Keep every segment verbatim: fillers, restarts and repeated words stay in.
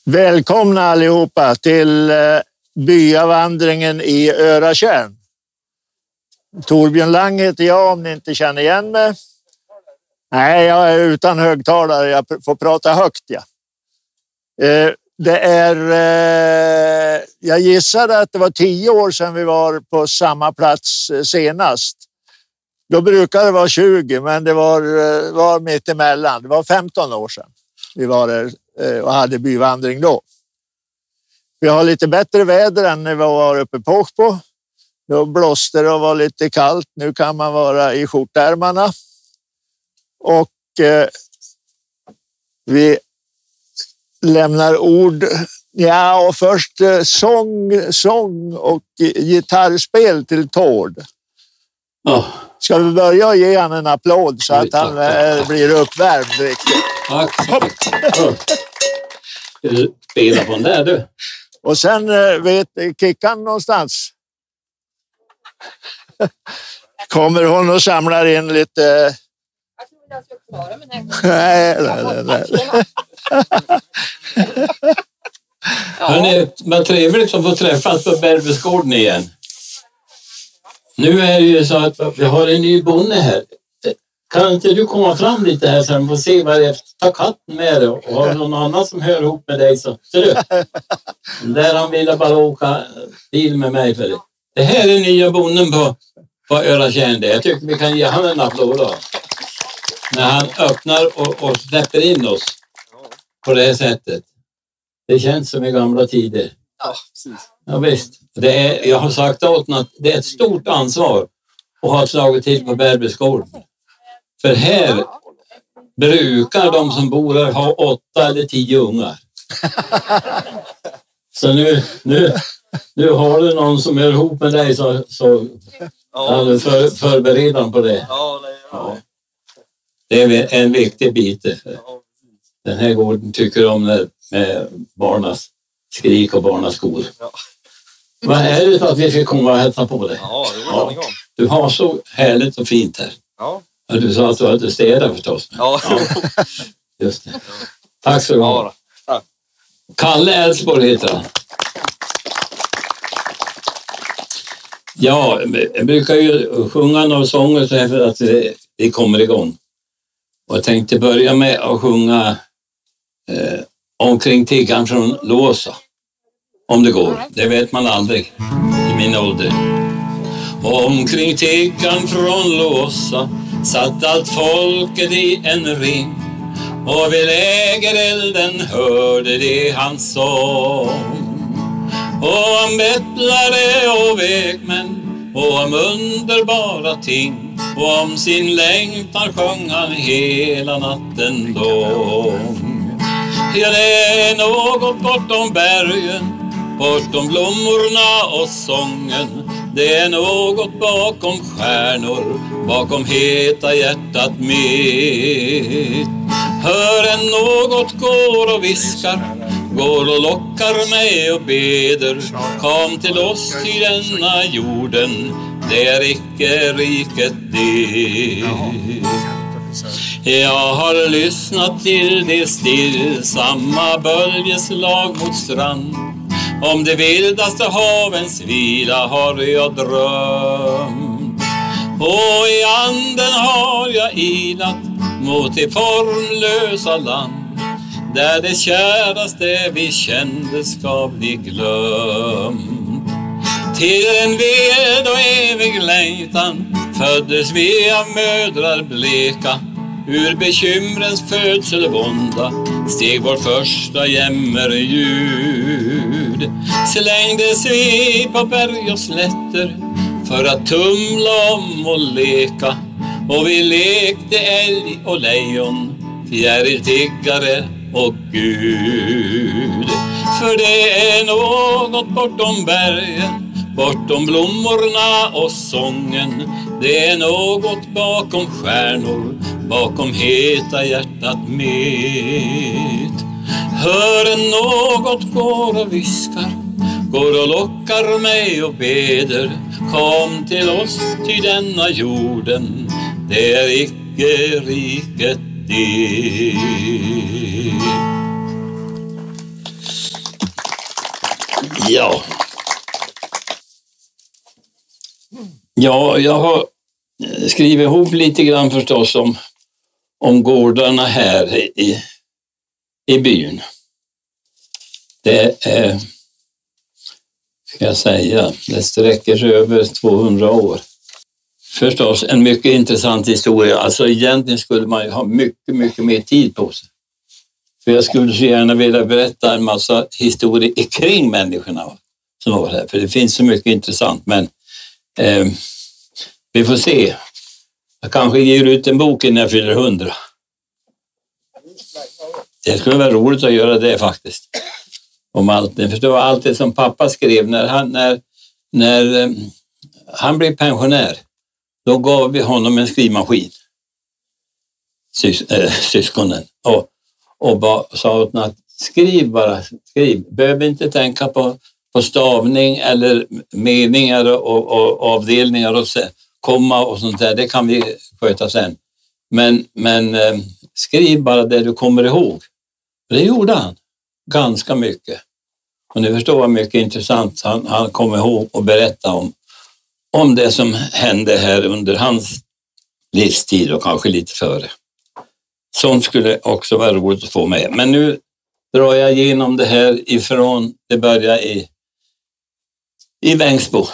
Välkomna allihopa till byavandringen i Öratjärn. Torbjörn Lang heter jag, om ni inte känner igen mig. Nej, jag är utan högtalare, jag får prata högt. Ja. Det är, jag gissade att det var tio år sedan vi var på samma plats senast. Då brukar det vara tjugo, men det var, var mitt emellan. Det var femton år sedan vi var där och hade byvandring då. Vi har lite bättre väder än när vi var uppe på Åsbo. Då blåste det och var lite kallt. Nu kan man vara i skjortärmarna. Och eh, vi lämnar ord. Ja, och först eh, sång, sång och gitarrspel till Tord. Oh. Ska vi börja ge han en applåd så att han eh, blir uppvärmd riktigt. Tack. Ska du spela på den där du? Och sen eh, vet Kickan någonstans. Kommer hon och samlar in lite... Jag tror jag ska klara mig den här gången. Nej, nej, nej. Hörrni, vad trevligt som får träffas på Bergbysgården igen. Nu är det ju så att vi har en ny bonde här. Kan inte du komma fram lite här så vi får se vad det är? Ta katten med dig och har någon annan som hör ihop med dig så. Ser du? Där han ville bara åka bil med mig för det. Det här är nya bonden på, på Öratjärn. Jag tycker vi kan ge han en applåd då. När han öppnar och, och släpper in oss på det här sättet. Det känns som i gamla tider. Ja, precis. Ja visst. Det är, jag har sagt åt att det är ett stort ansvar att ha slagit till på Bergbysgården. För här brukar de som bor här ha åtta eller tio ungar. Så nu, nu, nu har du någon som är ihop med dig så, så ja, du för, förbereder på det. Ja, nej, ja. Det är en viktig bit. Den här gården tycker om det med barnas skrik och barnas skor. Ja. Vad är det att vi fick komma och hälsa på dig? Ja, det var ja. Du har så härligt och fint här. Ja. Och du sa att du hade städat förstås. Ja. Ja. Just det. Tack så du ha. Ja, tack. Kalle Älvsborg heter han. Ja, jag brukar ju sjunga några sånger så här för att vi kommer igång. Och jag tänkte börja med att sjunga eh, Omkring tiggan från Låsa. Om det går, det vet man aldrig i min ålder. Omkring tiggan från Låsa satt allt folket i en ring. Och vid lägerelden hörde det hans sång. Och om bettlare och vägmän och om underbara ting. Och om sin längtan sjöng han hela natten lång. Ja, det är något bortom bergen, bortom blommorna och sången. Det är något bakom stjärnor, bakom heta hjärtat mitt. Hör en något går och viskar, går och lockar mig och beder. Kom till oss i denna jorden, det är icke riket ditt. Jag har lyssnat till det stillsamma böljeslag mot strand. Om det vildaste havens vila har jag drömt. Och i anden har jag ilat mot det formlösa land. Där det käraste vi kände ska bli glömt. Till en ved och evig längtan föddes vi av mödrar bleka. Ur bekymrens födselvånda steg vår första jämmerljud. Slängdes vi på berg och slätter för att tumla om och leka. Och vi lekte älg och lejon, fjäriltiggare och Gud. För det är något bortom bergen, bortom blommorna och sången. Det är något bakom stjärnor, bakom heta hjärtat mitt. Hör en något går och viskar, går och lockar mig och beder. Kom till oss till denna jorden, det är icke riket ditt. Ja. Ja, jag har skrivit ihop lite grann förstås om, om gårdarna här i, i byn. Det är, ska jag säga, det sträcker sig över tvåhundra år. Förstås en mycket intressant historia. Alltså egentligen skulle man ju ha mycket, mycket mer tid på sig. För jag skulle så gärna vilja berätta en massa historier kring människorna som var här. För det finns så mycket intressant. Men eh, vi får se. Jag kanske ger ut en bok innan jag fyller hundra. Det skulle vara roligt att göra det faktiskt. Om allt. Ni förstår allt det som pappa skrev när han, när, när eh, han blev pensionär. Då gav vi honom en skrivmaskin. Sys, äh, syskonen. Och, och bara sa åt honom att skriv bara, skriv. Behöver inte tänka på, på stavning eller meningar och, och avdelningar och så, komma och sånt där. Det kan vi sköta sen. Men, men äh, skriv bara det du kommer ihåg. Det gjorde han. Ganska mycket. Och ni förstår vad mycket intressant han, han kom ihåg och berätta om. Om det som hände här under hans livstid och kanske lite före. Sånt skulle också vara roligt att få med. Men nu drar jag igenom det här ifrån det börjar i, i Vängsbo.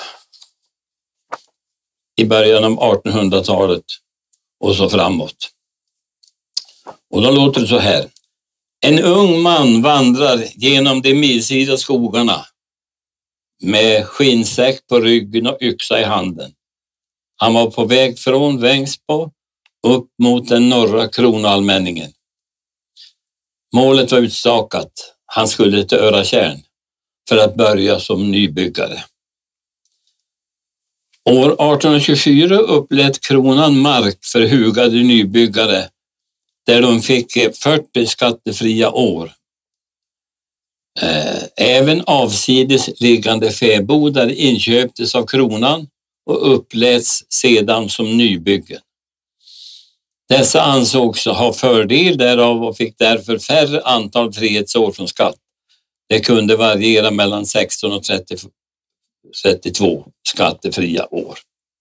I början av artonhundratalet och så framåt. Och då låter det så här. En ung man vandrar genom de milsvida skogarna med skinnsäck på ryggen och yxa i handen. Han var på väg från Vängsbo upp mot den norra kronallmänningen. Målet var utstakat. Han skulle till Öratjärn för att börja som nybyggare. År arton tjugofyra upplät kronan mark för hugade nybyggare där de fick fyrtio skattefria år. Även avsides liggande fäbodar inköptes av kronan och uppläts sedan som nybyggen. Dessa ansågs ha fördel därav och fick därför färre antal frihetsår från skatt. Det kunde variera mellan sexton och trettiotvå skattefria år.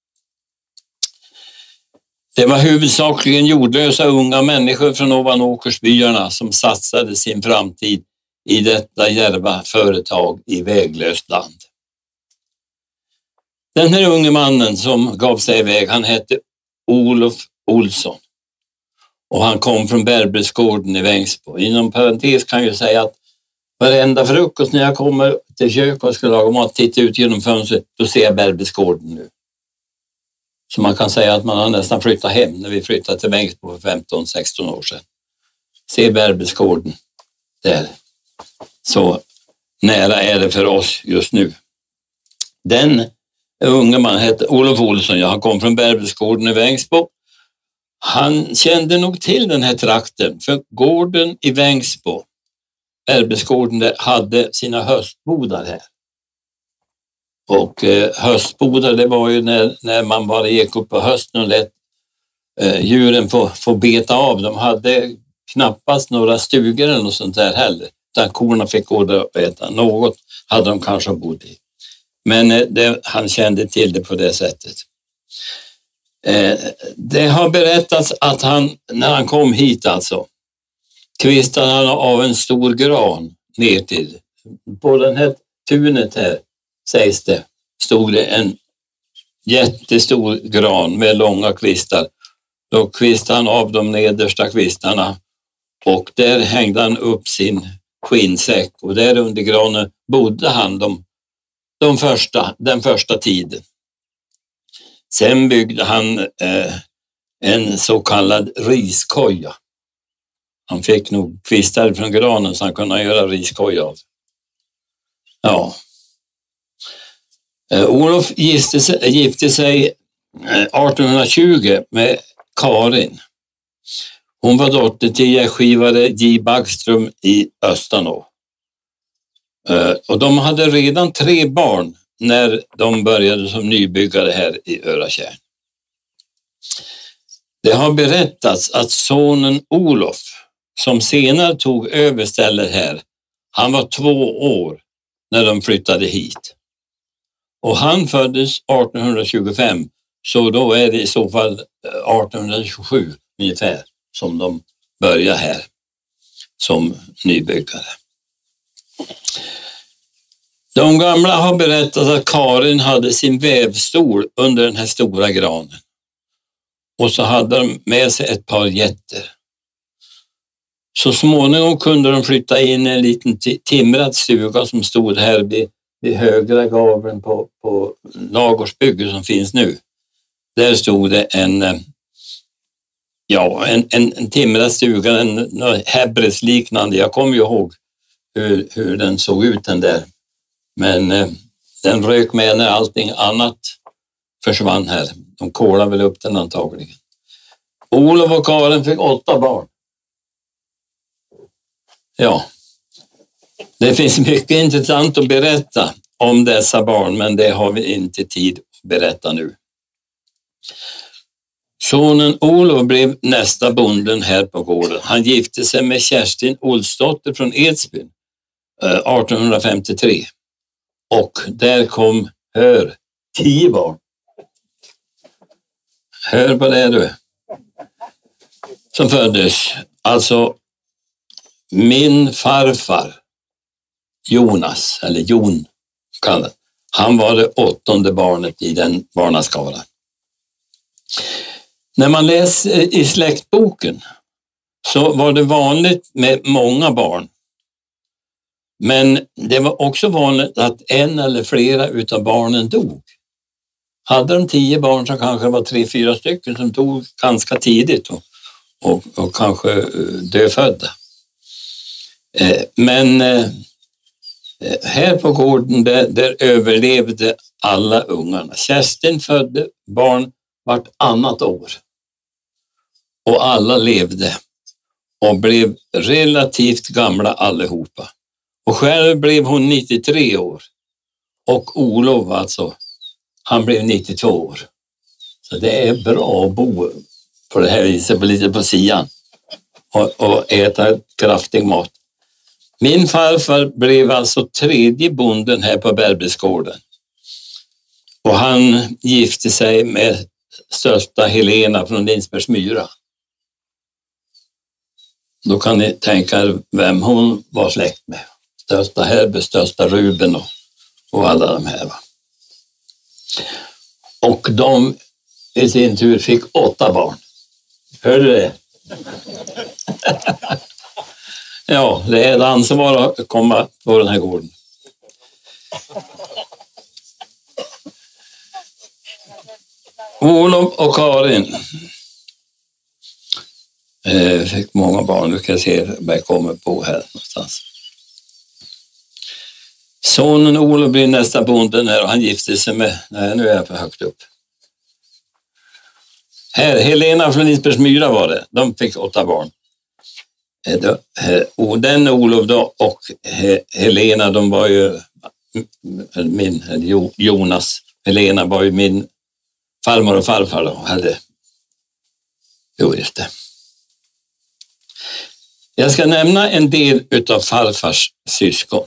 Det var huvudsakligen jordlösa unga människor från Ovanåkersbyarna som satsade sin framtid i detta djärva företag i väglöst land. Den här unge mannen som gav sig iväg, han hette Olof Olsson. Och han kom från Bergbetsgården i Vängsbo. Inom parentes kan jag säga att varenda frukost när jag kommer till kök och ska laga mat, tittar ut genom fönstret, då ser jag Bergbetsgården nu. Så man kan säga att man har nästan flyttat hem när vi flyttade till Vängsbo för femton sexton år sedan. Se Bergbetsgården där. Så nära är det för oss just nu. Den unge man hette Olof Olsson. Jag kom från Bergbetsgården i Vängsbo. Han kände nog till den här trakten. För gården i Vängsbo, Bergbetsgården, hade sina höstbodar här. Och eh, höstbodar, det var ju när, när man bara gick upp på hösten och lät eh, djuren få, få beta av. De hade knappast några stugor eller något sånt där heller. Där korna fick gå där och äta. Något hade de kanske bott i. Men eh, det, han kände till det på det sättet. Eh, det har berättats att han, när han kom hit alltså, kvistade han av en stor gran ner till. På den här tunet här, sägs det, stod det en jättestor gran med långa kvistar. Då kvistade han av de nedersta kvistarna och där hängde han upp sin skinnsäck och där under granen bodde han de, de första, den första tiden. Sen byggde han eh, en så kallad riskoja. Han fick nog kvistar från granen så han kunde göra riskoja av. Ja. Eh, Olof gifte sig, gifte sig arton tjugo med Karin. Hon var dotter till gästgivare J. Backström i Östanå. Eh, och de hade redan tre barn när de började som nybyggare här i Öratjärn. Det har berättats att sonen Olof, som senare tog över stället här, han var två år när de flyttade hit. Och han föddes arton tjugofem, så då är det i så fall arton tjugosju ungefär som de börjar här som nybyggare. De gamla har berättat att Karin hade sin vävstol under den här stora granen. Och så hade de med sig ett par getter. Så småningom kunde de flytta in i en liten timrad stuga som stod här vid, vid högra gaveln på, på ladugårdsbygget som finns nu. Där stod det en, ja, en, en, en timrad stuga, en, en Hebbres liknande. Jag kommer ju ihåg hur, hur den såg ut den där. Men eh, den rök med när allting annat försvann här. De kolade väl upp den antagligen. Olof och Karin fick åtta barn. Ja, det finns mycket intressant att berätta om dessa barn, men det har vi inte tid att berätta nu. Sonen Olof blev nästa bonden här på gården. Han gifte sig med Kerstin Olsdotter från Edsbyn arton femtiotre. Och där kom, hör, tio barn. Hör på det du. Som föddes. Alltså min farfar Jonas, eller Jon kallad, han var det åttonde barnet i den barnaskaran. När man läser i släktboken så var det vanligt med många barn. Men det var också vanligt att en eller flera utav barnen dog. Hade de tio barn så kanske det var tre, fyra stycken som dog ganska tidigt och, och, och kanske dödfödda. Eh, men eh, här på gården där, där överlevde alla ungarna. Kerstin födde barn vart annat år. Och alla levde och blev relativt gamla allihopa. Och själv blev hon nittiotre år. Och Olof alltså, han blev nittiotvå år. Så det är bra att bo på det här viset, lite på sidan. Och, och äta kraftig mat. Min farfar blev alltså tredje bonden här på Bergbysgården. Och han gifte sig med största Helena från Linsbergsmyra. Då kan ni tänka er vem hon var släkt med. Största Herbe, största Ruben och, och alla de här. Va? Och de i sin tur fick åtta barn. Hörde du det? Ja, det är ett ansvar att komma på den här gården. Olof och Karin eh, fick många barn. Du kan se vad jag kommer på här någonstans. Sonen Olof blir nästa bonden här och han gifte sig med, nej nu är jag för högt upp. Här, Helena från Linsbergsmyra var det. De fick åtta barn. Och den Olof då och Helena, de var ju min, Jonas, Helena var ju min farmor och farfar då, hade, jo just det. Jag ska nämna en del utav farfars syskon.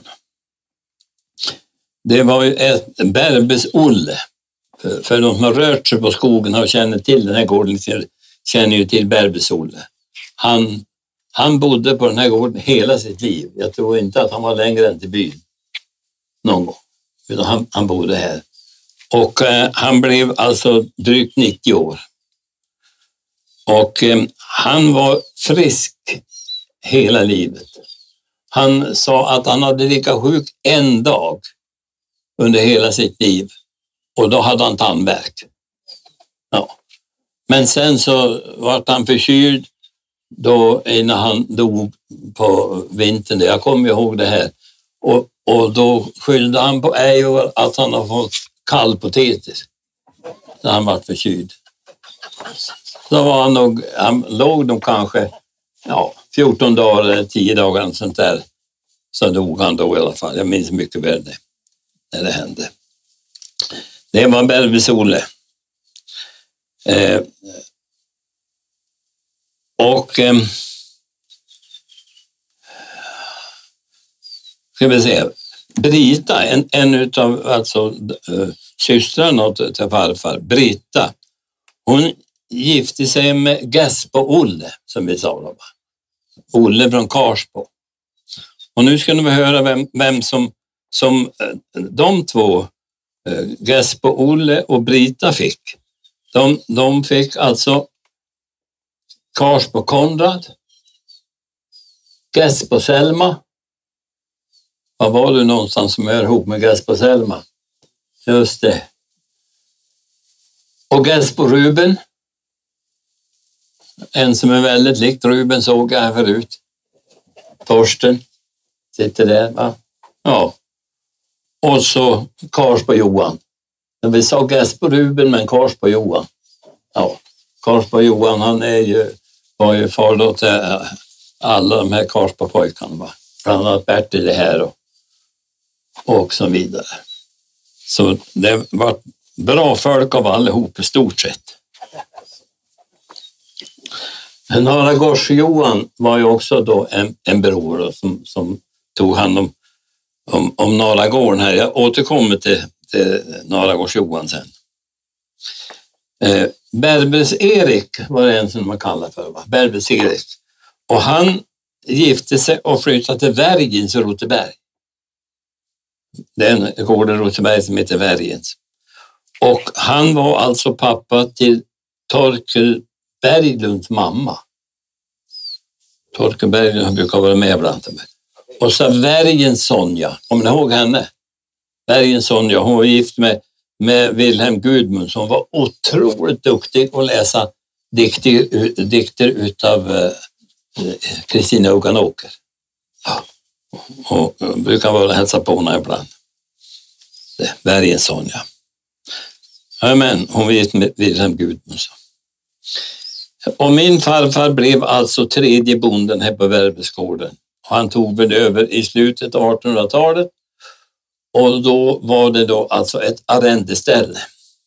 Det var ju ett Berbes-Olle. För de som har rört sig på skogen och känner till den här gården känner ju till Berbes-Olle. Han, han bodde på den här gården hela sitt liv. Jag tror inte att han var längre än till byn någon gång. Utan han, han bodde här. Och eh, han blev alltså drygt nittio år. Och eh, han var frisk hela livet. Han sa att han hade lika sjuk en dag under hela sitt liv. Och då hade han tandvärk. Ja. Men sen så var han förkyld då innan han dog på vintern. Jag kommer ihåg det här. Och, och då skyllde han på Eivor att han har fått kallpoteter. Så han var förkyld. Så var han nog, han låg nog kanske ja, fjorton dagar eller tio dagar eller sånt där. Så dog han då i alla fall. Jag minns mycket väl det. När det hände. Det var Berbes-Olle. Eh, och eh, ska vi se. Brita, en, en utav alltså, äh, systrarna till, till farfar, Britta, hon gifte sig med Gaspo-Olle, som vi sa då. Olle från Karsbo. Och nu ska ni höra vem, vem som, som äh, de två, äh, Gaspo-Olle och Brita, fick. De, de fick alltså Karsbo-Konrad, Gaspo-Selma. Var var du någonstans som är ihop med Gaspo-Selma? Just det. Och Gaspo-Ruben. En som är väldigt likt Ruben såg jag här förut. Torsten. Sitter där, va? Ja. Och så Karsbo-Johan. Vi sa Gaspo-Ruben, men Karsbo-Johan. Ja. Karsbo-Johan, han är ju, var ju far då till alla de här Karsbo-pojkarna, va? Bland annat Bertil det här och, och så vidare. Så det var bra folk av allihop i stort sett. Naragårds-Johan var ju också då en, en bror då, som, som tog hand om, om, om Naragården här. Jag återkommer till, till Naragårds-Johan sen. Eh, Berbers-Erik var det en som man kallar för, va? Berbers-Erik. Och han gifte sig och flyttade till Värgens i Roteberg. Det är en gård i Roteberg som heter Värgens. Och han var alltså pappa till Torkel Berglunds mamma. Torkel Berglund brukar vara med bland dem. Och så Värgens Sonja, kommer ni ihåg henne? Värgens Sonja, hon var gift med, med Wilhelm Gudmund, som var otroligt duktig att läsa dikter, dikter utav Kristina Uganåker. Ja. Och, och brukar vara och hälsa på henne ibland. Det, Värgens Sonja. Ja, men hon var gift med Wilhelm Gudmund. Och min farfar blev alltså tredje bonden här på Värbergsgården. Han tog väl över i slutet av artonhundratalet. Och då var det då alltså ett arrendeställe.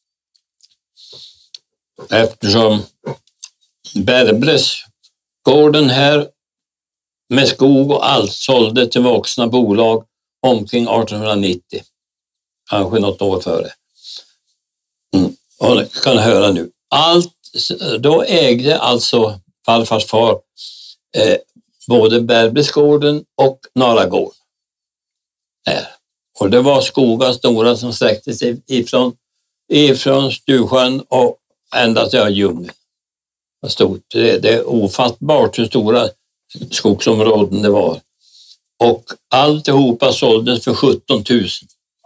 Eftersom Berbres gården här med skog och allt sålde till vuxna bolag omkring artonhundranittio. Kanske något år före. Mm. Och det kan jag höra nu. Allt, då ägde alltså farfars far eh, både Berbresgården och Naragården. Här. Och det var skogar stora som sträckte sig ifrån, ifrån Stuvsjön och ända till djungeln. Stort. Det, det är ofattbart hur stora skogsområden det var. Och alltihopa såldes för sjutton tusen.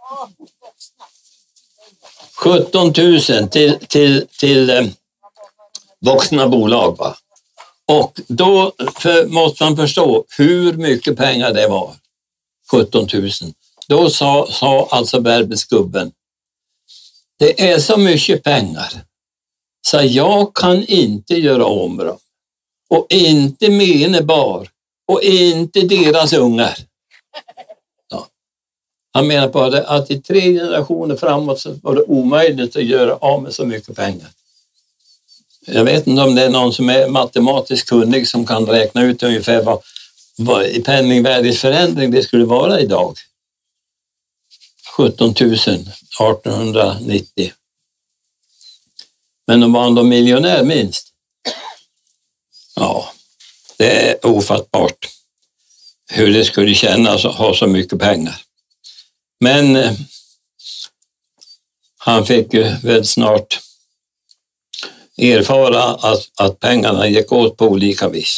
sjutton tusen till, till, till eh, vuxna bolag. Va? Och då för, måste man förstå hur mycket pengar det var. sjutton tusen. Då sa, sa alltså Berbesgubben, det är så mycket pengar så jag kan inte göra om dem. Och inte mina bar. Och inte deras ungar. Ja. Han menar på det att i tre generationer framåt så var det omöjligt att göra av med så mycket pengar. Jag vet inte om det är någon som är matematiskt kunnig som kan räkna ut ungefär vad, vad i penningvärdesförändring det skulle vara idag. sjutton tusen artonhundranittio. Men de var ändå miljonär minst. Ja, det är ofattbart hur det skulle kännas att ha så mycket pengar. Men eh, han fick ju väldigt snart erfara att, att pengarna gick åt på olika vis.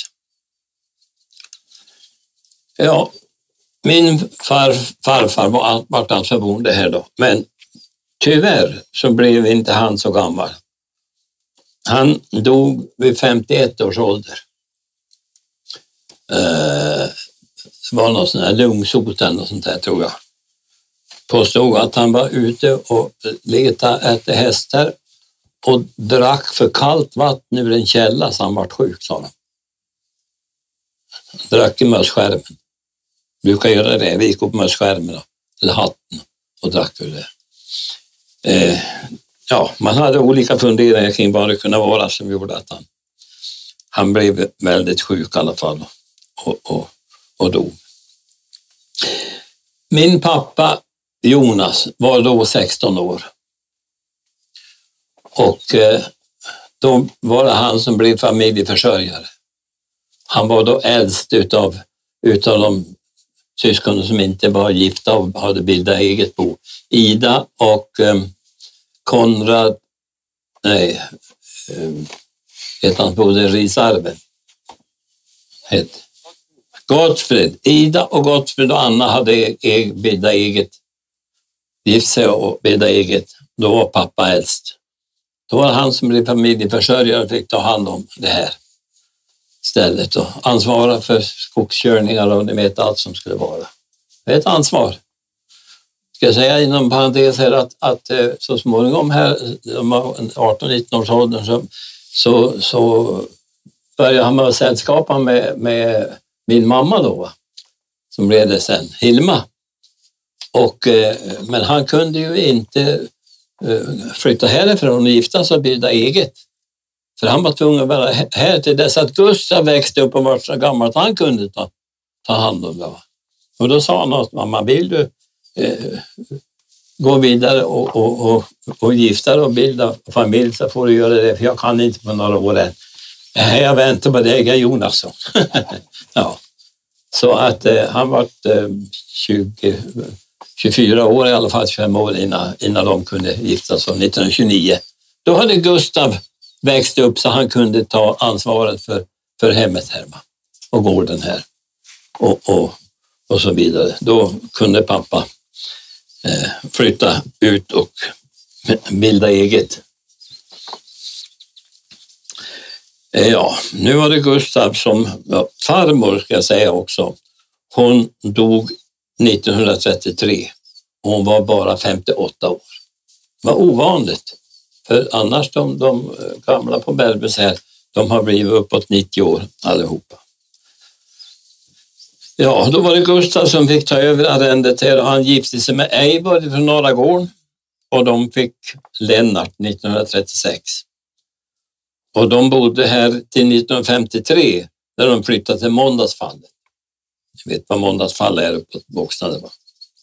Ja, min far, farfar var vart alltså bonde här då. Men tyvärr så blev inte han så gammal. Han dog vid femtioett års ålder. Eh, det var någon sån här lungsot eller något sånt där tror jag. Påstod att han var ute och letade efter hästar och drack för kallt vatten ur en källa så han var sjuk, sa han. Drack i mösskärmen. Brukar göra det. Vi gick upp mösskärmen då, eller hatten och drack ur det. Eh, ja, man hade olika funderingar kring vad det kunde vara som gjorde att han, han blev väldigt sjuk i alla fall och, och, och dog. Min pappa Jonas var då sexton år. Och eh, då var det han som blev familjeförsörjare. Han var då äldst utav, utav de syskonen som inte var gifta och hade bildat eget bo. Ida och eh, Konrad, nej, eh, heter han både Risarven. Het. Gottfrid, Ida och Gottfrid och Anna hade e- bildat eget, gift sig och bildat eget. Då var pappa äldst. Då var det han som blev familjeförsörjare och fick ta hand om det här stället och ansvara för skogskörningar och ni vet allt som skulle vara. Det är ett ansvar. Ska jag säga inom parentes här att, att så småningom här, de arton nitton års åldern, så, så, så började han med att sällskapa med, med min mamma då, som blev det sen, Hilma. Och, men han kunde ju inte flytta härifrån och gifta sig och bilda eget. För han var tvungen att vara här till dess att Gustav växte upp och var så gammal att han kunde ta, ta hand om det. Och då sa han att mamma, vill du eh, gå vidare och, och, och, och gifta dig och bilda familj så får du göra det, för jag kan inte på några år än. Nej, jag väntar på dig, Jonasson. Ja. Så att eh, han var eh, tjugo, tjugofyra år i alla fall, tjugofem år innan, innan de kunde gifta sig, nittonhundratjugonio. Då hade Gustav växt upp så han kunde ta ansvaret för, för hemmet här och gården här och, och, och så vidare. Då kunde pappa eh, flytta ut och bilda eget. Eh, ja, nu var det Gustav som ja, farmor ska jag säga också. Hon dog nittonhundratrettiotre och hon var bara femtioåtta år. Det var ovanligt. För annars de, de gamla på Bärbes här, de har blivit uppåt nittio år allihopa. Ja, då var det Gustav som fick ta över arrendet här och han gifte sig med Eivor från Norra gården och de fick Lennart nittonhundratrettiosex. Och de bodde här till nittonhundrafemtiotre när de flyttade till Måndagsfallet. Jag vet vad Måndagsfall är uppåt Våxnade va.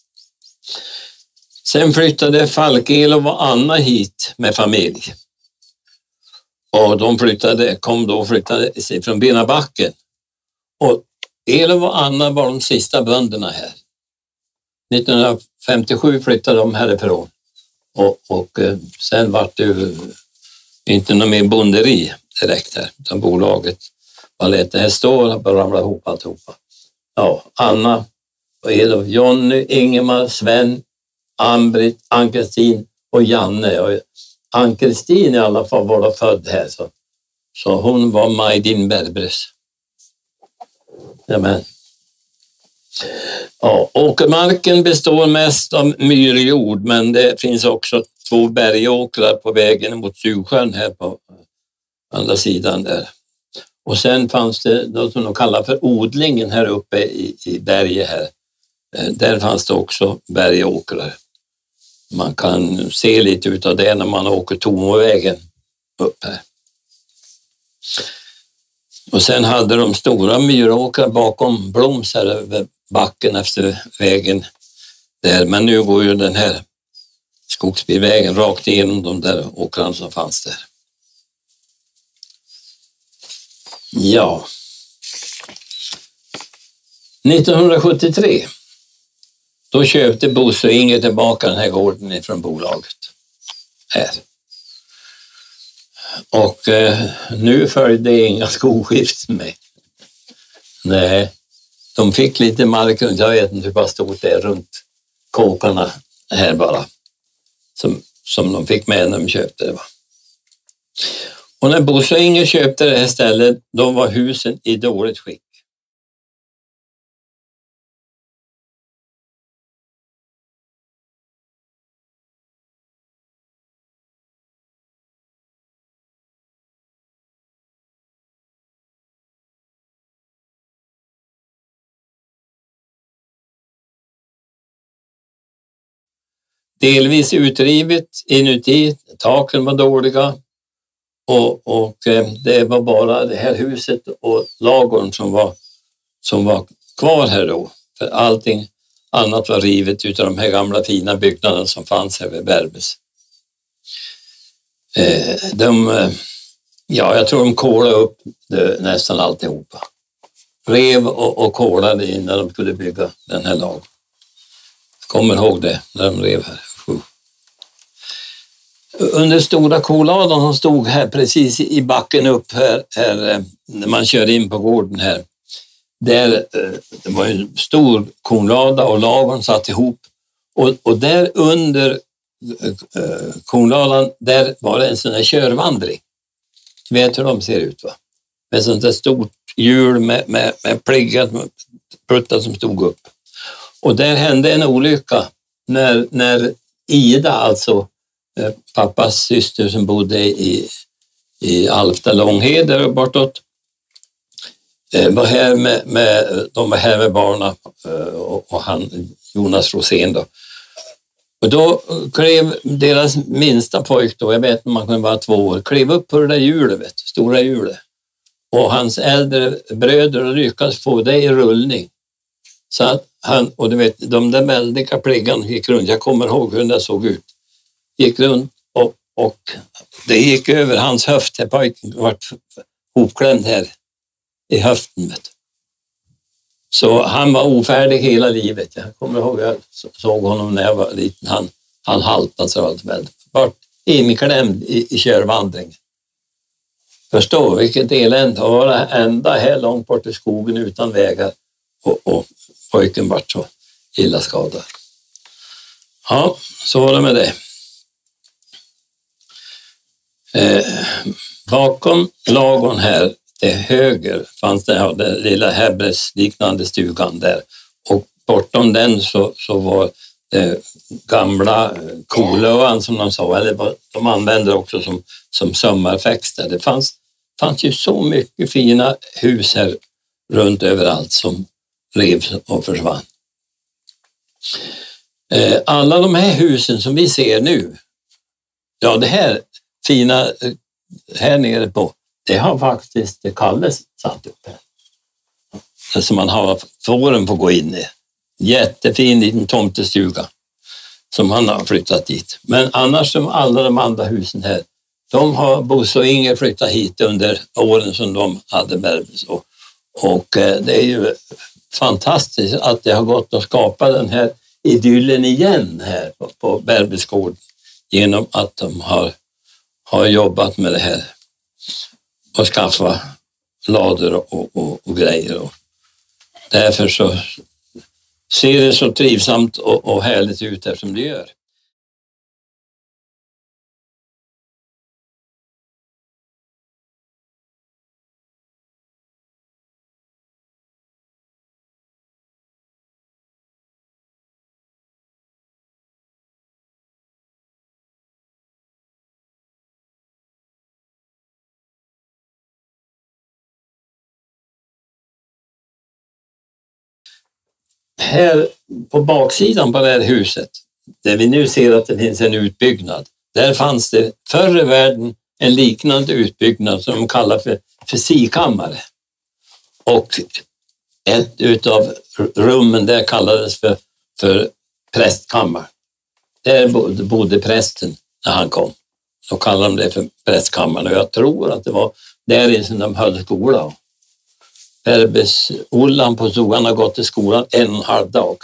Sen flyttade Falkelov och Anna hit med familj. Och de flyttade, kom då och flyttade sig från Benabacken. Och Elov och Anna var de sista bönderna här. nittonhundrafemtiosju flyttade de härifrån. Och, och sen var det ju inte någon mer bonderi direkt här. Utan bolaget var lät det här stå och bara ramla ihop alltihopa. Ja, Anna och Elov, Jonny, Ingemar, Sven, Ann-Britt, Ann-Kristin och Janne. Och Ann-Kristin i alla fall var född här. Så, så hon var Majdin Berbres. Jamen. Ja, åkermarken består mest av myrjord, men det finns också två bergåkrar på vägen mot Susjön här på andra sidan där. Och sen fanns det något som de kallar för odlingen här uppe i, i berget här. Där fanns det också bergåkrar. Man kan se lite utav det när man åker Tomovägen upp här. Och sen hade de stora myråkrar bakom Bloms här över backen efter vägen där. Men nu går ju den här skogsbilvägen rakt igenom de där åkrarna som fanns där. Ja. nittonhundrasjuttiotre då köpte Bosse och Inger tillbaka den här gården från bolaget här. Och eh, nu följde inga skoskiften med. Nej, de fick lite mark runt, jag vet inte hur bara stort det är runt kåkarna här bara. Som, som de fick med när de köpte det va. Och när Bosse och Inger köpte det här stället, då var husen i dåligt skick. Delvis utrivet inuti, taken var dåliga och, och det var bara det här huset och lagorn som var, som var kvar här då. För allting, annat var rivet utav de här gamla fina byggnaderna som fanns här vid Bärbes. Eh, de, ja, jag tror de kolade upp det, nästan alltihopa. Rev och, och kolade innan de skulle bygga den här lagen. Jag kommer ihåg det när de rev här. Under stora koladan som stod här precis i backen upp här, här när man kör in på gården här. Där, det var en stor kornlada och lavan satt ihop. Och, och där under eh, kornladan, där var det en sån här körvandring. Du vet hur de ser ut, va? Med sånt där stort hjul med, med, med pliggat puttar som stod upp. Och där hände en olycka när, när Ida, alltså eh, pappas syster som bodde i, i Alfta Långheder och bortåt, var här med, med, de var här med barnen och, och han, Jonas Rosén då. Och då klev deras minsta pojk då, jag vet inte, man kunde vara två år, klev upp på det där hjulet, vet, stora hjulet. Och hans äldre bröder lyckades få det i rullning. Så att han, och du vet, de där väldiga pliggan gick runt, jag kommer ihåg hur det såg ut. Gick runt och, och det gick över hans höft, här pojken var hopklämd här i höften. Vet. Så han var ofärdig hela livet. Jag kommer ihåg att jag såg honom när jag var liten. Han, han haltade så allt väldigt. Vart inklämd i, i körvandring. Förstå vilket elände. Och var det ända här långt bort i skogen utan vägar. Och, och pojken vart så illa skadad. Ja, så var det med det. Eh, bakom lagon här till höger fanns det, ja, den lilla Hebbres liknande stugan där. Och bortom den så, så var det gamla Kolöan som de sa. Eller de använde också som, som sommarfäxter. Det fanns, fanns ju så mycket fina hus här runt överallt som revs och försvann. Eh, alla de här husen som vi ser nu, ja det här fina här nere på, det har faktiskt Kalle satt upp här. Så man har fåren får gå in i. Jättefin liten tomtestuga som han har flyttat dit. Men annars som alla de andra husen här, de har Bosse och Inger flyttat hit under åren som de hade Bärbes. Och, och det är ju fantastiskt att det har gått att skapa den här idyllen igen här på, på Bärbes gård genom att de har, har jobbat med det här och skaffa lador och, och, och grejer. Och därför så ser det så trivsamt och, och härligt ut här som det gör. Här på baksidan på det här huset, där vi nu ser att det finns en utbyggnad, där fanns det förr i världen en liknande utbyggnad som de kallar för fysikammare. Och ett utav rummen där kallades för, för prästkammare. Där bodde, bodde prästen när han kom. Så kallade de det för prästkammaren. Och jag tror att det var där som de höll skola. Bärbes Ollan på Zoan har gått till skolan en och en halv dag.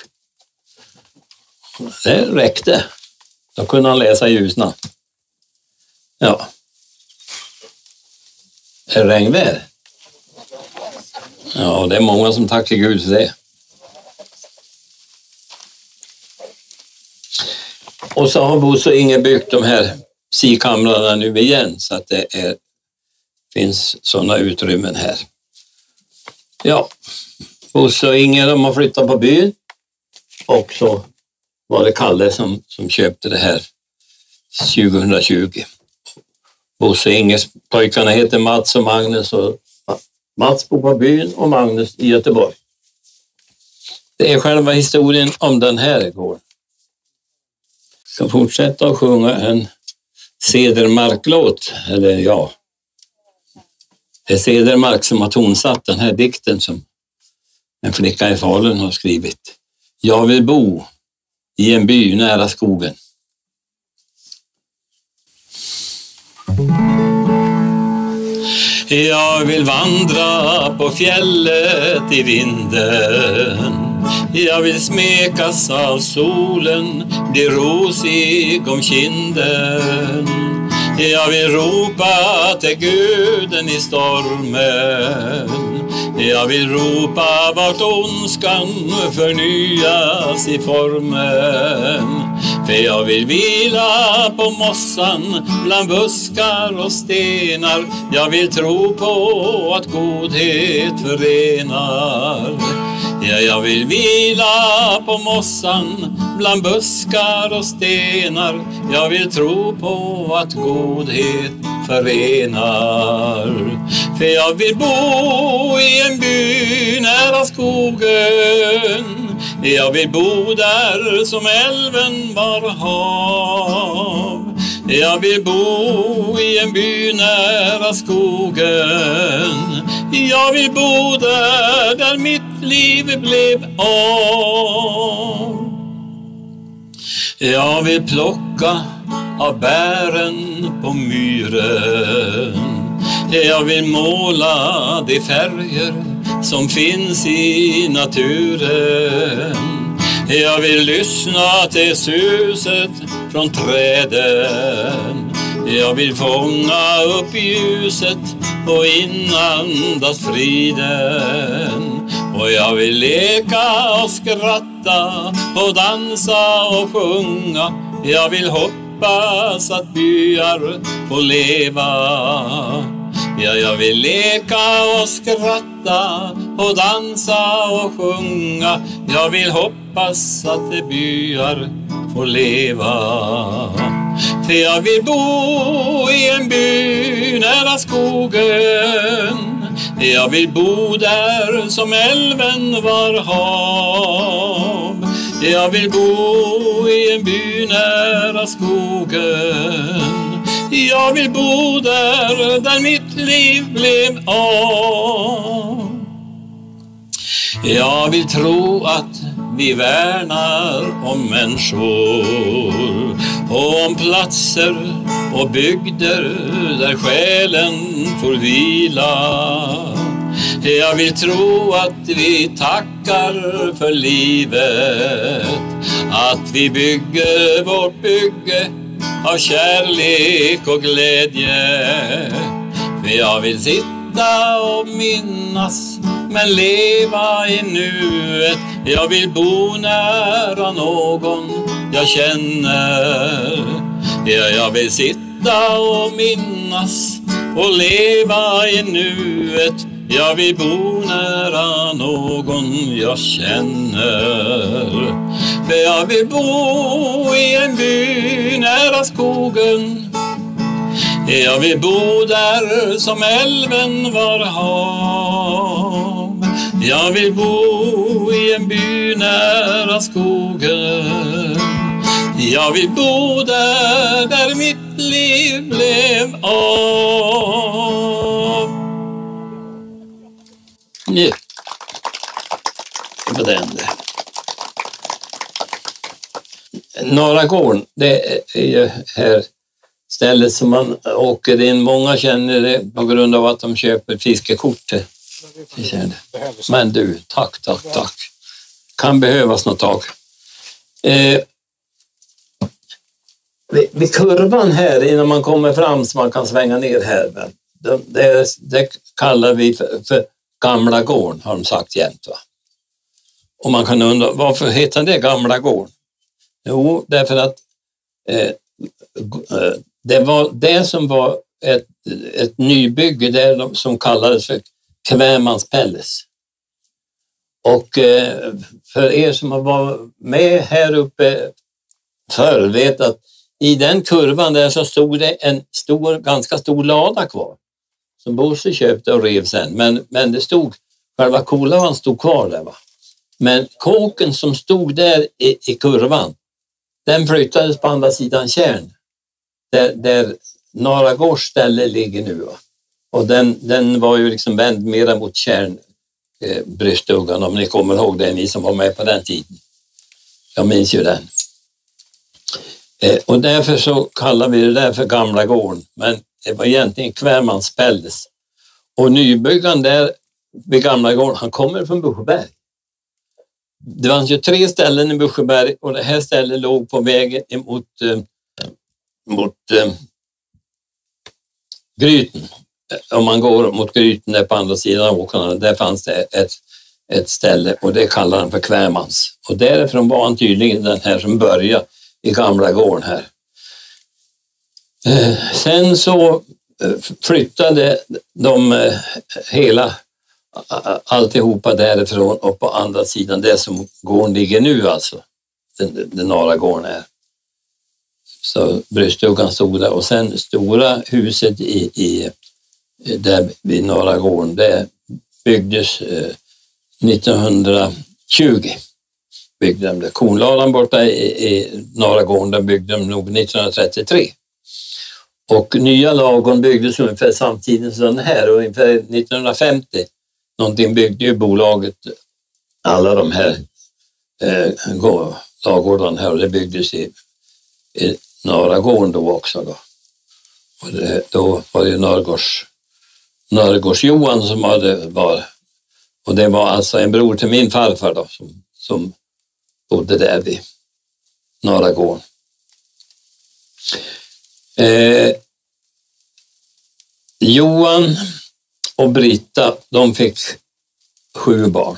Det räckte. Då kunde han läsa Ljusna. Ja. Är det regnväder? Ja, det är många som tackar Gud för det. Och så har Bosse och Inger byggt de här sikamrarna nu igen så att det är, finns sådana utrymmen här. Ja, Bosse och Inger de har flyttat på byn och så var det Kalle som, som köpte det här tjugohundratjugo. Bosse och Ingers pojkarna heter Mats och Magnus och Mats bor på byn och Magnus i Göteborg. Det är själva historien om den här gården. Jag ska fortsätta att sjunga en Cedermark-låt, eller ja. Det är Cedermark som har tonsatt den här dikten som en flicka i Falun har skrivit. Jag vill bo i en by nära skogen. Jag vill vandra på fjället i vinden. Jag vill smekas av solen, bli rosig om kinden. Jag vill ropa till guden i stormen. Jag vill ropa vart ondskan förnyas i formen. För jag vill vila på mossan bland buskar och stenar. Jag vill tro på att godhet förenar. Ja, jag vill vila på mossan bland buskar och stenar. Jag vill tro på att godhet förenar. För jag vill bo i en by nära skogen. Jag vill bo där som älven var hav. Jag vill bo i en by nära skogen. Jag vill bo där, där mitt liv blev av. Jag vill plocka av bären på myren. Jag vill måla de färger som finns i naturen. Jag vill lyssna till suset från träden. Jag vill fånga upp ljuset och inandas friden. Och jag vill leka och skratta och dansa och sjunga. Jag vill hoppas att byar får leva. Ja, jag vill leka och skratta och dansa och sjunga. Jag vill hoppas att de byar får leva. För jag vill bo i en by nära skogen. Jag vill bo där som älven var hav. Jag vill bo i en by nära skogen. Jag vill bo där, där mitt liv blev av. Jag vill tro att vi värnar om människor och om platser och bygder där själen får vila. Jag vill tro att vi tackar för livet, att vi bygger vårt bygge av kärlek och glädje. För jag vill sitta och minnas men leva i nuet. Jag vill bo nära någon jag känner. Ja, jag vill sitta och minnas och leva i nuet. Jag vill bo nära någon jag känner. För jag vill bo i en by nära skogen. Jag vill bo där som älven var hav. Jag vill bo i en by nära skogen. Jag vill bo där, där mitt liv blev av. Nu. På den där. Norra gården, det är ju här stället som man åker in. Många känner det på grund av att de köper fiskekort till. Men du, tack, tack, tack. Kan behövas något tag. Eh, vid, vid kurvan här innan man kommer fram så man kan svänga ner här. Det, det, det kallar vi för, för Gamla gården, har de sagt jämt, va? Och man kan undra, varför heter det Gamla gården? Jo, därför att eh, det var det som var ett, ett nybygge där de, som kallades för Kvämanspelles. Och eh, för er som har varit med här uppe förr vet att i den kurvan där så stod det en stor, ganska stor lada kvar. Som Bosse köpte och rev sen. Men, men det stod, själva kolavan stod kvar där, va. Men kåken som stod där i, i kurvan, den flyttades på andra sidan Tjärn. Där, där Norra gårds ställe ligger nu, va. Och den, den var ju liksom vänd mera mot Tjärn, eh, Brystuggan, om ni kommer ihåg det, ni som var med på den tiden. Jag minns ju den. Eh, och därför så kallar vi det där för Gamla gården. Men det var egentligen Kvärmansspälles. Och nybyggaren där vid Gamla gården, han kommer från Buskeberg. Det fanns ju tre ställen i Buskeberg och det här stället låg på vägen emot eh, mot eh, Gryten. Om man går mot Gryten där på andra sidan av åkarna, där fanns det ett, ett ställe och det kallar han för Kvärmans. Och därifrån var han tydligen den här som började i Gamla gården här. Eh, sen så eh, flyttade de eh, hela alltihopa därifrån och på andra sidan det som gården ligger nu alltså. Den, den norra gården är. Så bröststugan stod där och sen stora huset i, i där vid norra gården, det byggdes eh, nittonhundratjugo. Byggde de det. Kornladan borta i, i norra gården, den byggde de nog nittonhundratrettiotre. Och nya lagom byggdes ungefär samtidigt som den här och ungefär nittonhundrafemtio någonting byggde ju bolaget alla de här eh, lagårdarna här och det byggdes i, i norra gården då också då. Och det, då var det Norrgårds Norrgårds Johan som hade var och det var alltså en bror till min farfar då som, som bodde där vid norra gården. Eh, Johan och Britta, de fick sju barn.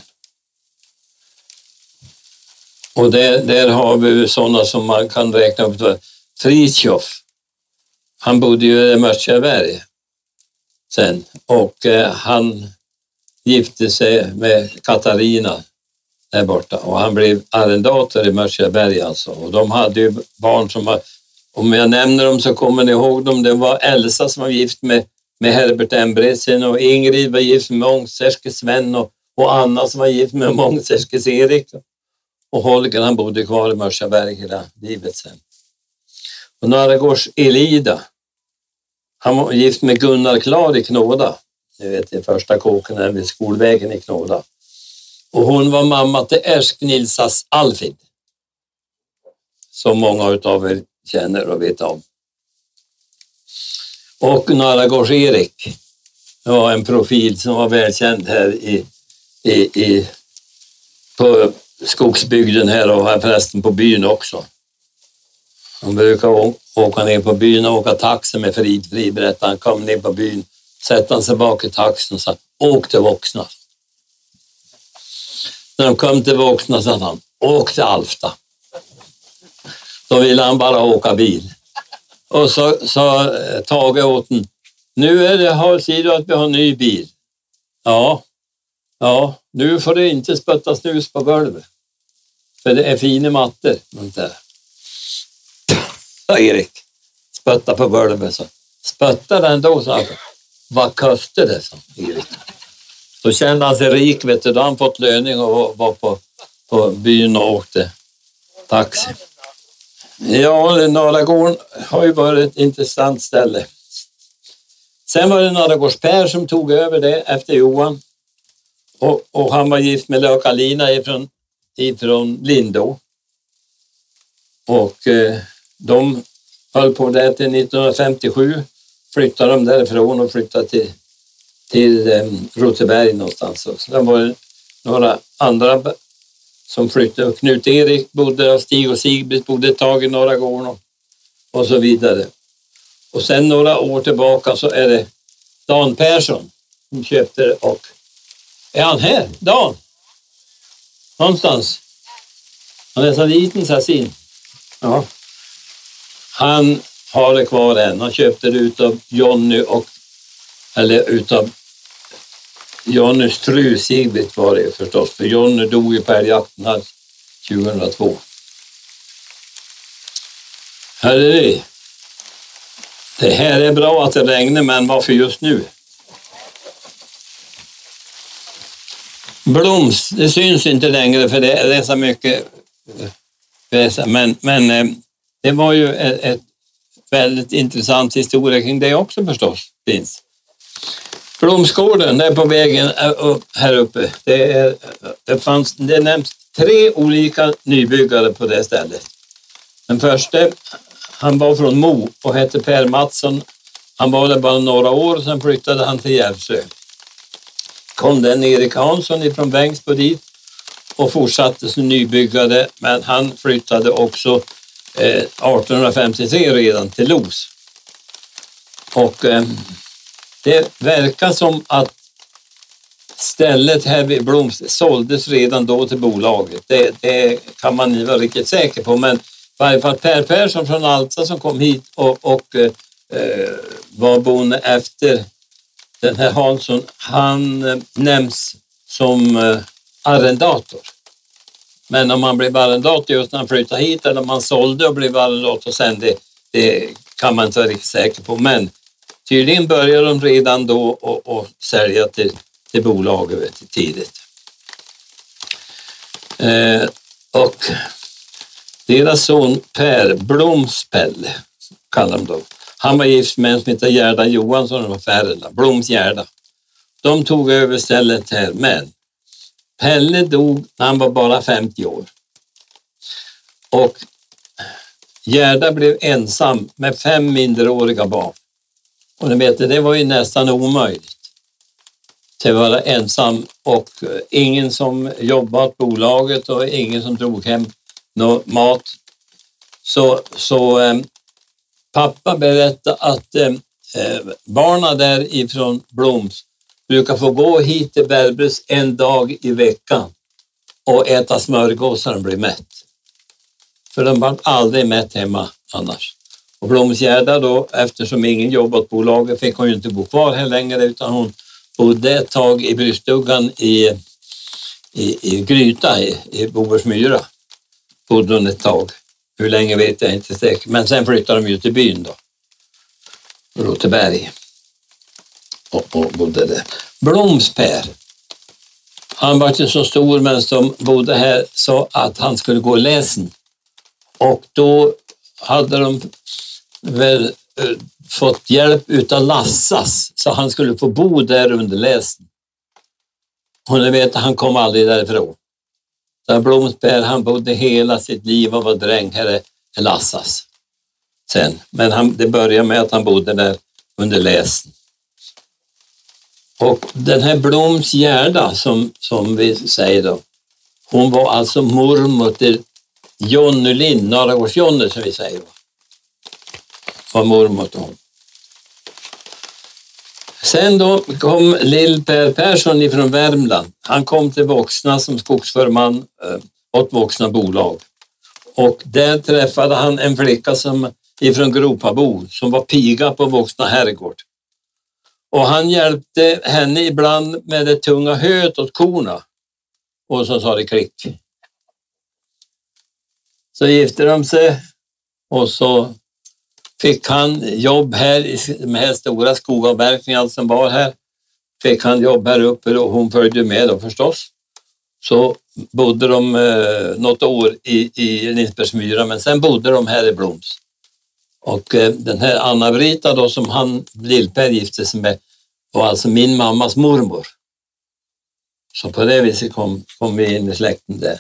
Och där, där har vi sådana som man kan räkna upp. Fritjof, han bodde ju i Mörtjöberg sen och eh, han gifte sig med Katarina där borta och han blev arrendator i Mörtjöberg alltså. Och de hade ju barn som var, om jag nämner dem så kommer ni ihåg dem, det var Elsa som var gift med med Herbert Embretsen och Ingrid var gift med Mångserske Sven och, och Anna som var gift med Mångserskes Erik. Och Holger han bodde kvar i Mörsaberg hela livet sen. Och Norrgårds Elida, han var gift med Gunnar Klar i Knåda. Ni vet, det första kåken är vid skolvägen i Knåda. Och hon var mamma till Ersk Nilsas Alfid. Som många av er känner och vet om. Och Norrgårds Erik var en profil som var välkänd här i, i, i, på skogsbygden här och här förresten på byn också. Han brukar åka ner på byn och åka taxi med Frid Fri, berättade han. Kom ner på byn, sätta han sig bak i taxin och sa, åk till Vuxna. När de kom till Vuxna sa han, åk till Alfta. Då ville han bara åka bil. Och så sa Tage åt den, nu är det har sidan att vi har en ny bil. Ja, ja, nu får det inte spötta snus på golvet. För det är fina mattor. Ja, Erik, spötta på golvet. Så. Spötta den då, sa han. Vad kostar det, sa Erik. Då kände han sig rik, vet du. Då har han fått löning och var på, på byn och åkte taxi. Ja, Norra gården har ju varit ett intressant ställe. Sen var det Norrgårds Per som tog över det efter Johan. Och, och han var gift med Lökalina ifrån, ifrån Lindå. Och eh, de höll på där till nittonhundrafemtiosju. Flyttade de därifrån och flyttade till, till eh, Roteberg någonstans. Så det var några andra som flyttade. Knut Erik bodde och Stig och Sigbritt bodde ett tag i Norra gården och, och så vidare. Och sen några år tillbaka så är det Dan Persson som köpte det. Och är han här? Dan? Någonstans. Han är så liten så här sin. Ja. Han har det kvar än. Han köpte det utav Jonny och eller utav Jonnys fru Sigbritt var det förstås. För Jonny dog ju på älgjakten här tjugohundratvå. Här är det. Det här är bra att det regnar, men varför just nu? Bloms, det syns inte längre för det är så mycket. Men, men det var ju ett, ett väldigt intressant historia kring det också förstås finns. Blomsgården, det är på vägen upp, här uppe. Det, är, det, fanns, det nämns tre olika nybyggare på det stället. Den första, han var från Mo och hette Per Mattsson. Han var där bara några år, sen flyttade han till Järvsö. Kom den Erik Hansson från Vängsbo dit och fortsatte som nybyggare, men han flyttade också eh, arton femtiotre redan till Los. Och eh, det verkar som att stället här vid Bloms såldes redan då till bolaget. Det, det kan man inte vara riktigt säker på, men i varje fall Per Persson från Alta som kom hit och, och eh, var bonde efter den här Hansson, han eh, nämns som eh, arrendator. Men om man blev arrendator just när han flyttade hit eller om han sålde och blev arrendator sen, det, det kan man inte vara riktigt säker på. Men tydligen började de redan då och, och sälja till, till bolaget tidigt. Eh, och deras son Per Blomspelle kallar de då. Han var gift med en som heter Gerda Johansson och var Färla, Bloms Gerda. De tog över stället här, men Pelle dog när han var bara femtio år. Och Gerda blev ensam med fem minderåriga barn. Och ni vet, det var ju nästan omöjligt att vara ensam och ingen som jobbade åt bolaget och ingen som drog hem någon mat. Så, så eh, pappa berättade att eh, barnen där ifrån Bloms brukar få gå hit till Berbrus en dag i veckan och äta smörgås när de blir mätt. För de var aldrig mätt hemma annars. Och Blomsgärda då, eftersom ingen jobbat på bolaget, fick hon ju inte bo kvar här längre, utan hon bodde ett tag i Brystuggan i, i, i Gryta i, i Boversmyra. Bodde hon ett tag. Hur länge vet jag inte säkert. Men sen flyttade de ju till byn då. Roteberg. Och, och bodde där. Blomspär. Han var inte så stor, men som bodde här så att han skulle gå i läsen. Och då hade de väl äh, fått hjälp utav Lassas så han skulle få bo där under läsen. Och ni vet, han kom aldrig därifrån. Så Blomspär, han bodde hela sitt liv och var dräng här i Lassas sen. Men han, det började med att han bodde där under läsen. Och den här Bloms Gerda som, som vi säger då, hon var alltså mormor till Jonny Lind, Norrgårds Jonny som vi säger. Var mormor till hon. Sen då kom Lill Per Persson ifrån Värmland. Han kom till Vuxna som skogsförman eh, åt Vuxna bolag. Och där träffade han en flicka som ifrån Gropabo som var piga på Vuxna herrgård. Och han hjälpte henne ibland med det tunga höet åt korna. Och så sa det klick. Så gifte de sig och så fick han jobb här i de här stora skogavverkningarna som var här. Fick han jobb här uppe och hon följde med då förstås. Så bodde de eh, något år i, i Linsbergsmyra, men sen bodde de här i Bloms. Och eh, den här Anna-Brita då som han, Lill-Per gifte sig med, var alltså min mammas mormor. Så på det viset kom, kom vi in i släkten där.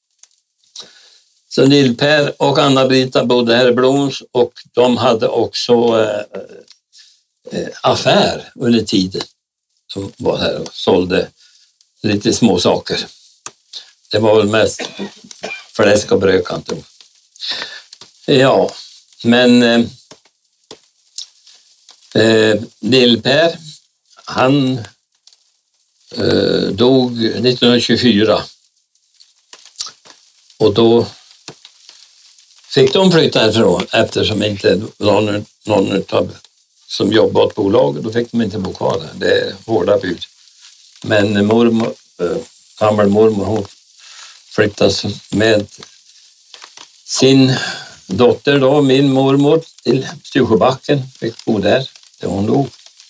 Så Lill-Per och Anna-Brita bodde här i Bloms och de hade också eh, eh, affär under tiden som var här och sålde lite små saker. Det var väl mest fläsk och bröd kan jag tro. Ja, men eh, eh, Lill-Per, han eh, dog nittonhundratjugofyra och då fick de flytta härifrån eftersom inte någon, någon av, som jobbade åt bolaget, då fick de inte bo kvar där. Det är hårda bud. Men mormor, äh, gammelmormor, hon flyttade med sin dotter då, min mormor, till Studsjöbacken. Fick bo där, där hon dog.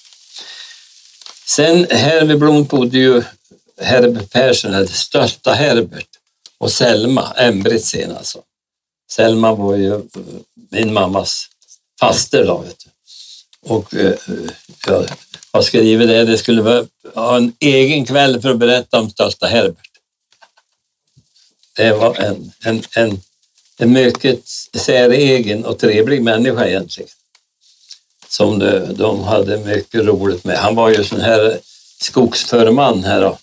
Sen här vid Blom bodde ju Herbert Persson, eller största Herbert, och Selma, Embritsen alltså. Selma var ju min mammas faster då, vet du. Och jag har skrivit det. Det skulle vara, ha en egen kväll för att berätta om största Herbert. Det var en, en, en, en mycket säregen och trevlig människa egentligen. Som de, de hade mycket roligt med. Han var ju sån här skogsförman här då.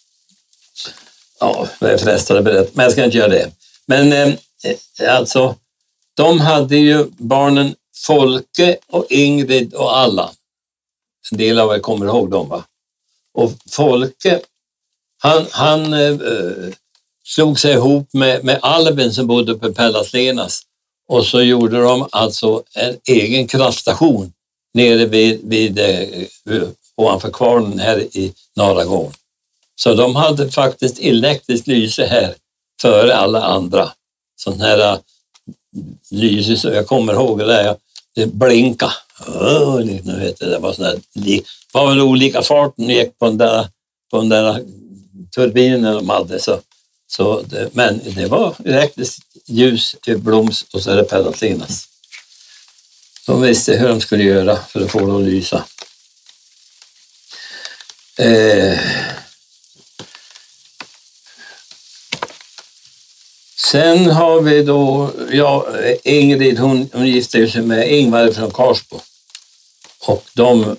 Ja, det är frestande berätta, men jag ska inte göra det. Men eh, alltså, de hade ju barnen Folke och Ingrid och Allan. En del av er kommer ihåg dem, va? Och Folke, han, han eh, slog sig ihop med, med Albin som bodde på Pellaslenas. Och så gjorde de alltså en egen kraftstation nere vid, vid eh, ovanför kvarnen här i Norra gården. Så de hade faktiskt elektriskt lyse här före alla andra. Sån här lyse som jag kommer ihåg det, det blinka. Oh, nu vet jag, det var sån här, det var väl olika farten gick på den där, på den där turbinen de hade. Så, så det, men det var elektriskt ljus i Bloms och så är det Pellaslenas. De visste hur de skulle göra för att få dem att lysa. Eh, Sen har vi då, ja, Ingrid, hon, hon gifte sig med Ingvar från Karsbo. Och de,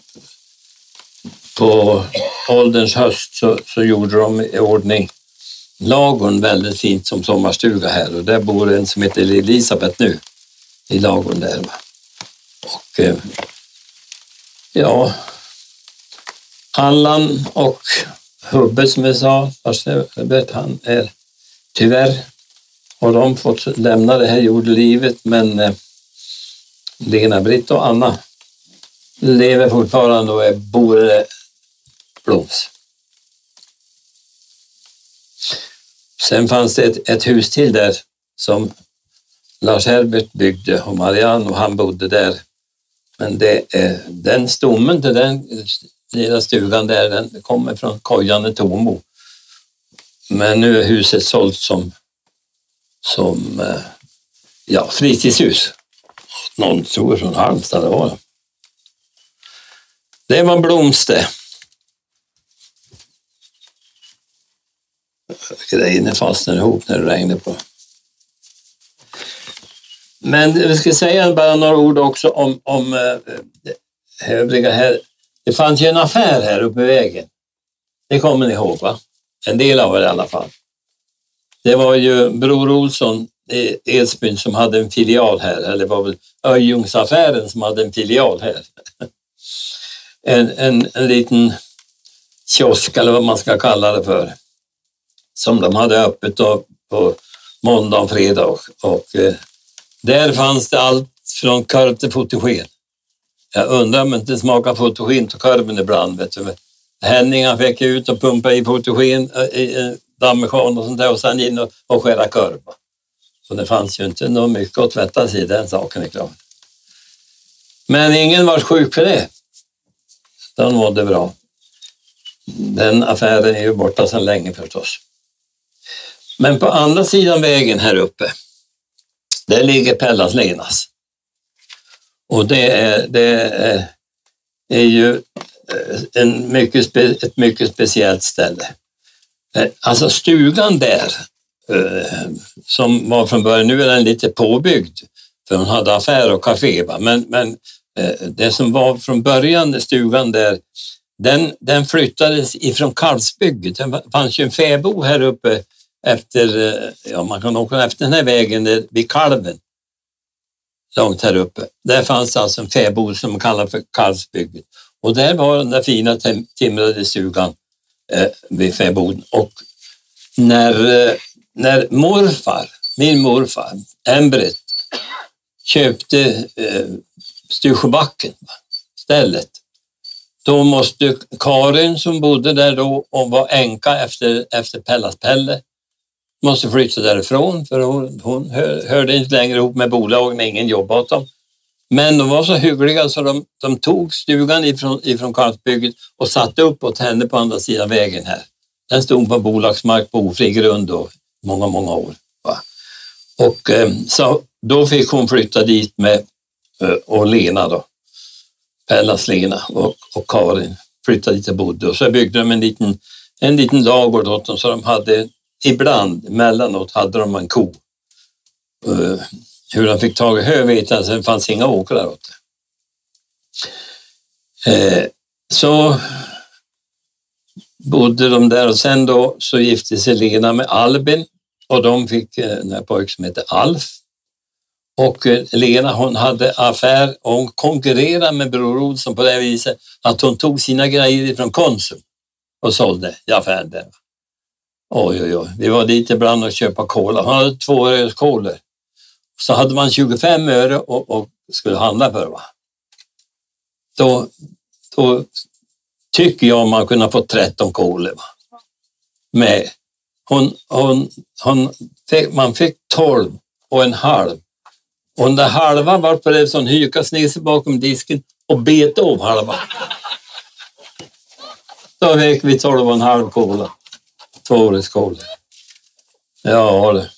på ålderns höst så, så gjorde de i ordning Lagorn väldigt fint som sommarstuga här. Och där bor en som heter Elisabeth nu i Lagorn där. Va? Och eh, ja, Allan och Hubbe som jag sa, fast jag vet han är tyvärr, och de fått lämna det här jordelivet, men eh, Lena, Britt och Anna lever fortfarande och är bor i Bloms. Sen fanns det ett, ett hus till där som Lars Herbert byggde och Marianne, och han bodde där. Men det är, den stommen till den lilla stugan där, den kommer från Kojan i Tomo. Men nu är huset sålt som som ja, fritidshus. Någon tror från Halmstad det var det. Det var Bloms det. Grejerna fastnade ihop när det regnade på. Men vi ska säga bara några ord också om, om äh, övriga här. Det fanns ju en affär här uppe i vägen. Det kommer ni ihåg, va? En del av det i alla fall. Det var ju Bror Olsson i Edsbyn som hade en filial här. Eller det var väl Öjungsaffären som hade en filial här. En, en, en liten kiosk eller vad man ska kalla det för. Som de hade öppet då på måndag och fredag. Och, och eh, där fanns det allt från korv till fotogen. Jag undrar om inte smakar fotogen till korven ibland. Vet du. Henningar fick ut och pumpa i fotogen i dammekvarn och sånt där och sen in och, och skära korv. Så det fanns ju inte något mycket att tvätta sig i, den saken är klar. Men ingen var sjuk för det. Den mådde bra. Den affären är ju borta sedan länge förstås. Men på andra sidan vägen här uppe, där ligger Pellaslenas. Och det är, det är, är ju en mycket spe, ett mycket speciellt ställe. Alltså stugan där, som var från början, nu är den lite påbyggd, för hon hade affär och café. Va? Men, men det som var från början, stugan där, den, den flyttades ifrån Kalvsbygget. Det fanns ju en fäbo här uppe efter, ja man kan åka efter den här vägen vid Kalven. Långt här uppe. Där fanns alltså en fäbo som man kallar för Kalvsbygget. Och där var den där fina timrade stugan eh, vid fäboden. Och när, eh, när morfar, min morfar, Embret, köpte eh, Stursjöbacken, stället, då måste Karin som bodde där då och var änka efter, efter Pellas Pelle, måste flytta därifrån för hon, hon hör, hörde inte längre ihop med bolagen, med ingen jobb åt dem. Men de var så hyggliga så de, de tog stugan ifrån, ifrån Karlsbygget och satte upp åt henne på andra sidan vägen här. Den stod på bolagsmark på ofri grund då, många, många år. Va? Och eh, så då fick hon flytta dit med eh, och Lena då. Pellas, Lena och, och Karin flyttade dit och bodde. Och så byggde de en liten, en liten ladugård åt dem, så de hade ibland, emellanåt hade de en ko. Uh, hur de fick tag i hö vet jag, så det fanns inga åkrar åt det. Eh, så bodde de där och sen då så gifte sig Lena med Albin och de fick en här pojke som heter Alf. Och eh, Lena hon hade affär och hon konkurrerade med Bror Olsson på det viset att hon tog sina grejer från Konsum och sålde i affären där. Oj, oj, oj. Vi var dit ibland och köpa cola. Hon hade två öreskolor. Så hade man tjugofem öre och, och skulle handla för, va? Då, då tycker jag man kunde få tretton kolor, va? Med. Hon, hon, hon fick, man fick tolv och en halv. Och den där halva var på det som hykas ner sig bakom disken och bet av halva. Då fick vi tolv och en halv kola. Två årets kola. Ja, det.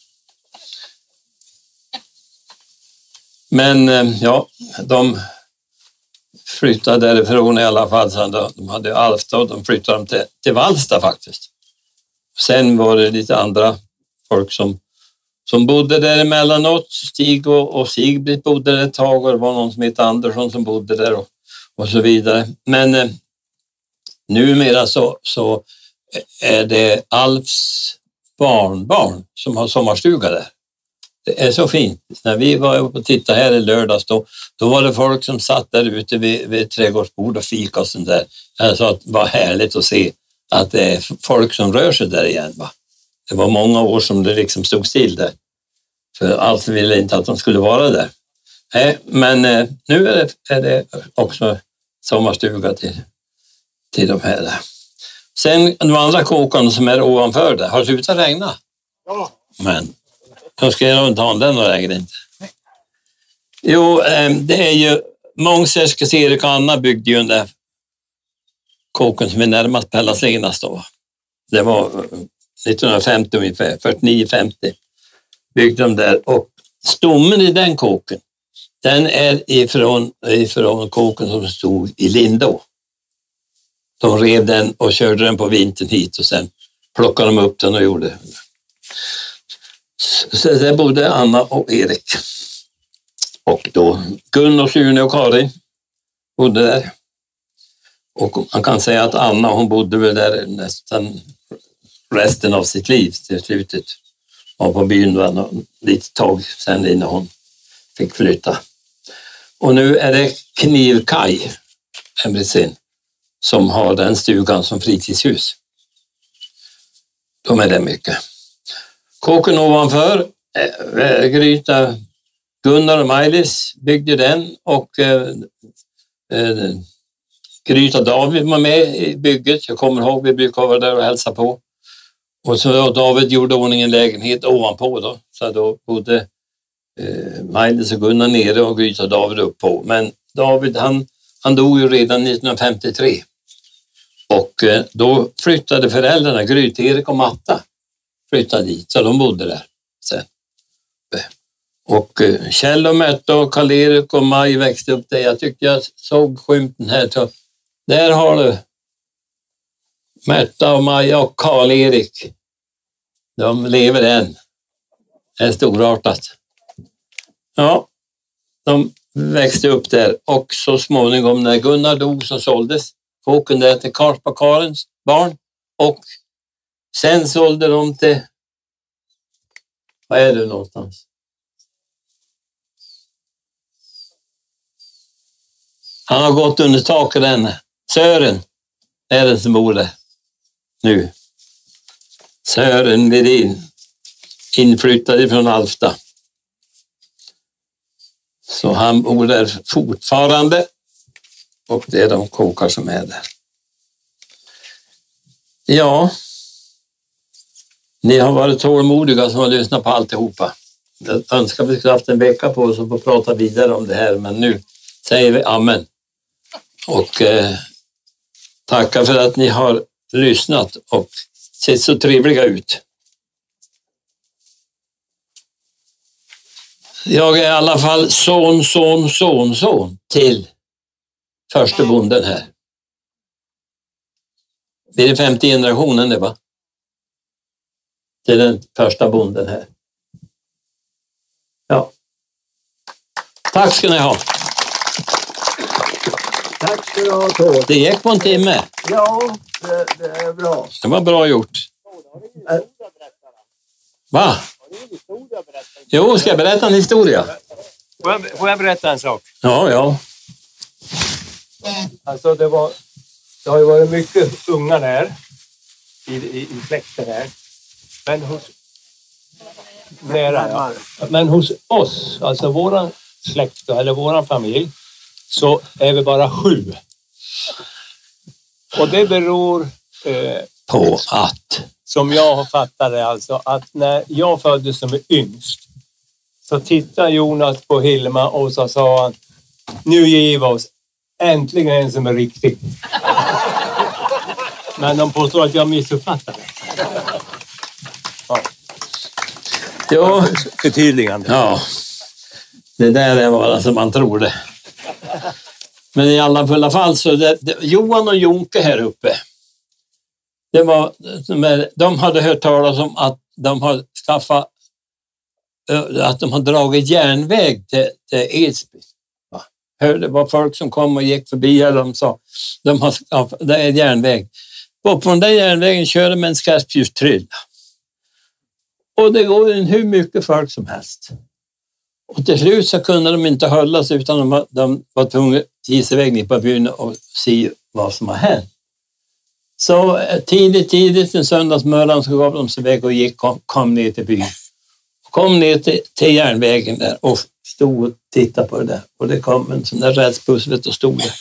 Men ja, de flyttade därifrån i alla fall. Så de hade Alfta och de flyttade dem till, till Vallsta faktiskt. Sen var det lite andra folk som, som bodde där emellanåt. Stig och, och Sigbritt bodde där ett tag och det var någon som heter Andersson som bodde där och, och så vidare. Men eh, numera så, så är det Alfs barnbarn som har sommarstuga där. Det är så fint. När vi var uppe och tittade här i lördags då, då var det folk som satt där ute vid, vid trädgårdsbord och fika och sånt där. Jag sa att det var härligt att se att det är folk som rör sig där igen. Va? Det var många år som det liksom stod still där. För Alf ville inte att de skulle vara där. Nej, men eh, nu är det, är det också sommarstuga till, till de här där. Sen de andra kåkarna som är ovanför där har slutat regna. Ja. Men då ska jag inte ha den och regna inte. Jo, det är ju Mångsäskes Erik och Anna byggde ju den där kåken som är närmast Pellas Lenas då. Det var nittonhundrafemtio ungefär, fyrtionio femtio byggde de där. Och stommen i den kåken, den är ifrån, ifrån kåken som stod i Lindå. De rev den och körde den på vintern hit och sen plockade de upp den och gjorde. Så där bodde Anna och Erik. Och då Gun och Sune och Karin bodde där. Och man kan säga att Anna hon bodde väl där nästan resten av sitt liv till slutet. Och på byn var lite tag sen innan hon fick flytta. Och nu är det Knivkaj, Emretsin, som har den stugan som fritidshus. De är det mycket. Kåken ovanför, äh, Gryta, Gunnar och Maj-Lis byggde den och äh, äh, Gryta David var med i bygget. Jag kommer ihåg, vi brukade vara där och hälsa på. Och så David gjorde ordning en lägenhet ovanpå då. Så då bodde äh, Maj-Lis och Gunnar nere och Gryta David upp på. Men David han, han dog ju redan nittonhundrafemtiotre. Och äh, då flyttade föräldrarna, Gryta, Erik och Matta, flyttade dit, så de bodde där sen. Och Kjell och Märta och Karl-Erik och Maj växte upp där. Jag tyckte jag såg skymten här. Så där har du Märta och Maj och Karl-Erik. De lever än. Det är storartat. Ja, de växte upp där. Och så småningom när Gunnar dog så såldes kåken där till Karpa Karens barn. Och sen sålde de till... Vad är det någonstans? Han har gått under taket den. Sören är den som bor där nu. Sören Vedin. Inflyttade från Alfta. Så han bor där fortfarande. Och det är de kåkar som är där. Ja. Ni har varit tålmodiga som har lyssnat på alltihopa. Jag önskar vi skulle haft en vecka på oss och få prata vidare om det här. Men nu säger vi amen. Och eh, tackar för att ni har lyssnat och sett så trevliga ut. Jag är i alla fall son, son, son, son till första bonden här. Det är den femte generationen det, va? Det är den första bonden här. Ja. Tack ska ni ha. Tack ska du ha, Tord. Det gick på en timme. Ja, det, det är bra. Det var bra gjort. Va? Jo, ska jag berätta en historia? Får jag, får jag berätta en sak? Ja, ja. Alltså det var, det har ju varit mycket unga där i, i, i släkten här. Men hos, nära, ja. Men hos oss, alltså våran släkt eller våran familj, så är vi bara sju. Och det beror eh, på att, som jag har fattat det, alltså att när jag föddes som är yngst så tittade Jonas på Hilma och så sa han: nu ger vi oss äntligen en som är riktig. Men de påstår att jag missuppfattade. Ja. ja, Förtydligande. ja, det där är bara som man tror det. Men i alla fulla fall så det, det, Johan och Jonke här uppe, det var, de hade hört talas om att de har skaffat, att de har dragit järnväg till, till Edsby. Det var folk som kom och gick förbi och de sa, de har skaffat, det är järnväg. Och på den där järnvägen kör de en skarpljustrylla. Och det går in hur mycket folk som helst. Och till slut så kunde de inte hålla sig utan de, de var tvungna att ge sig iväg ner på byn och se vad som har hänt. Så tidigt, tidigt en söndagsmorgon så gav de sig iväg och gick, kom, kom ner till byn. Kom ner till, till järnvägen där och stod och tittade på det där. Och det kom en sån där rälsbuss och stod där.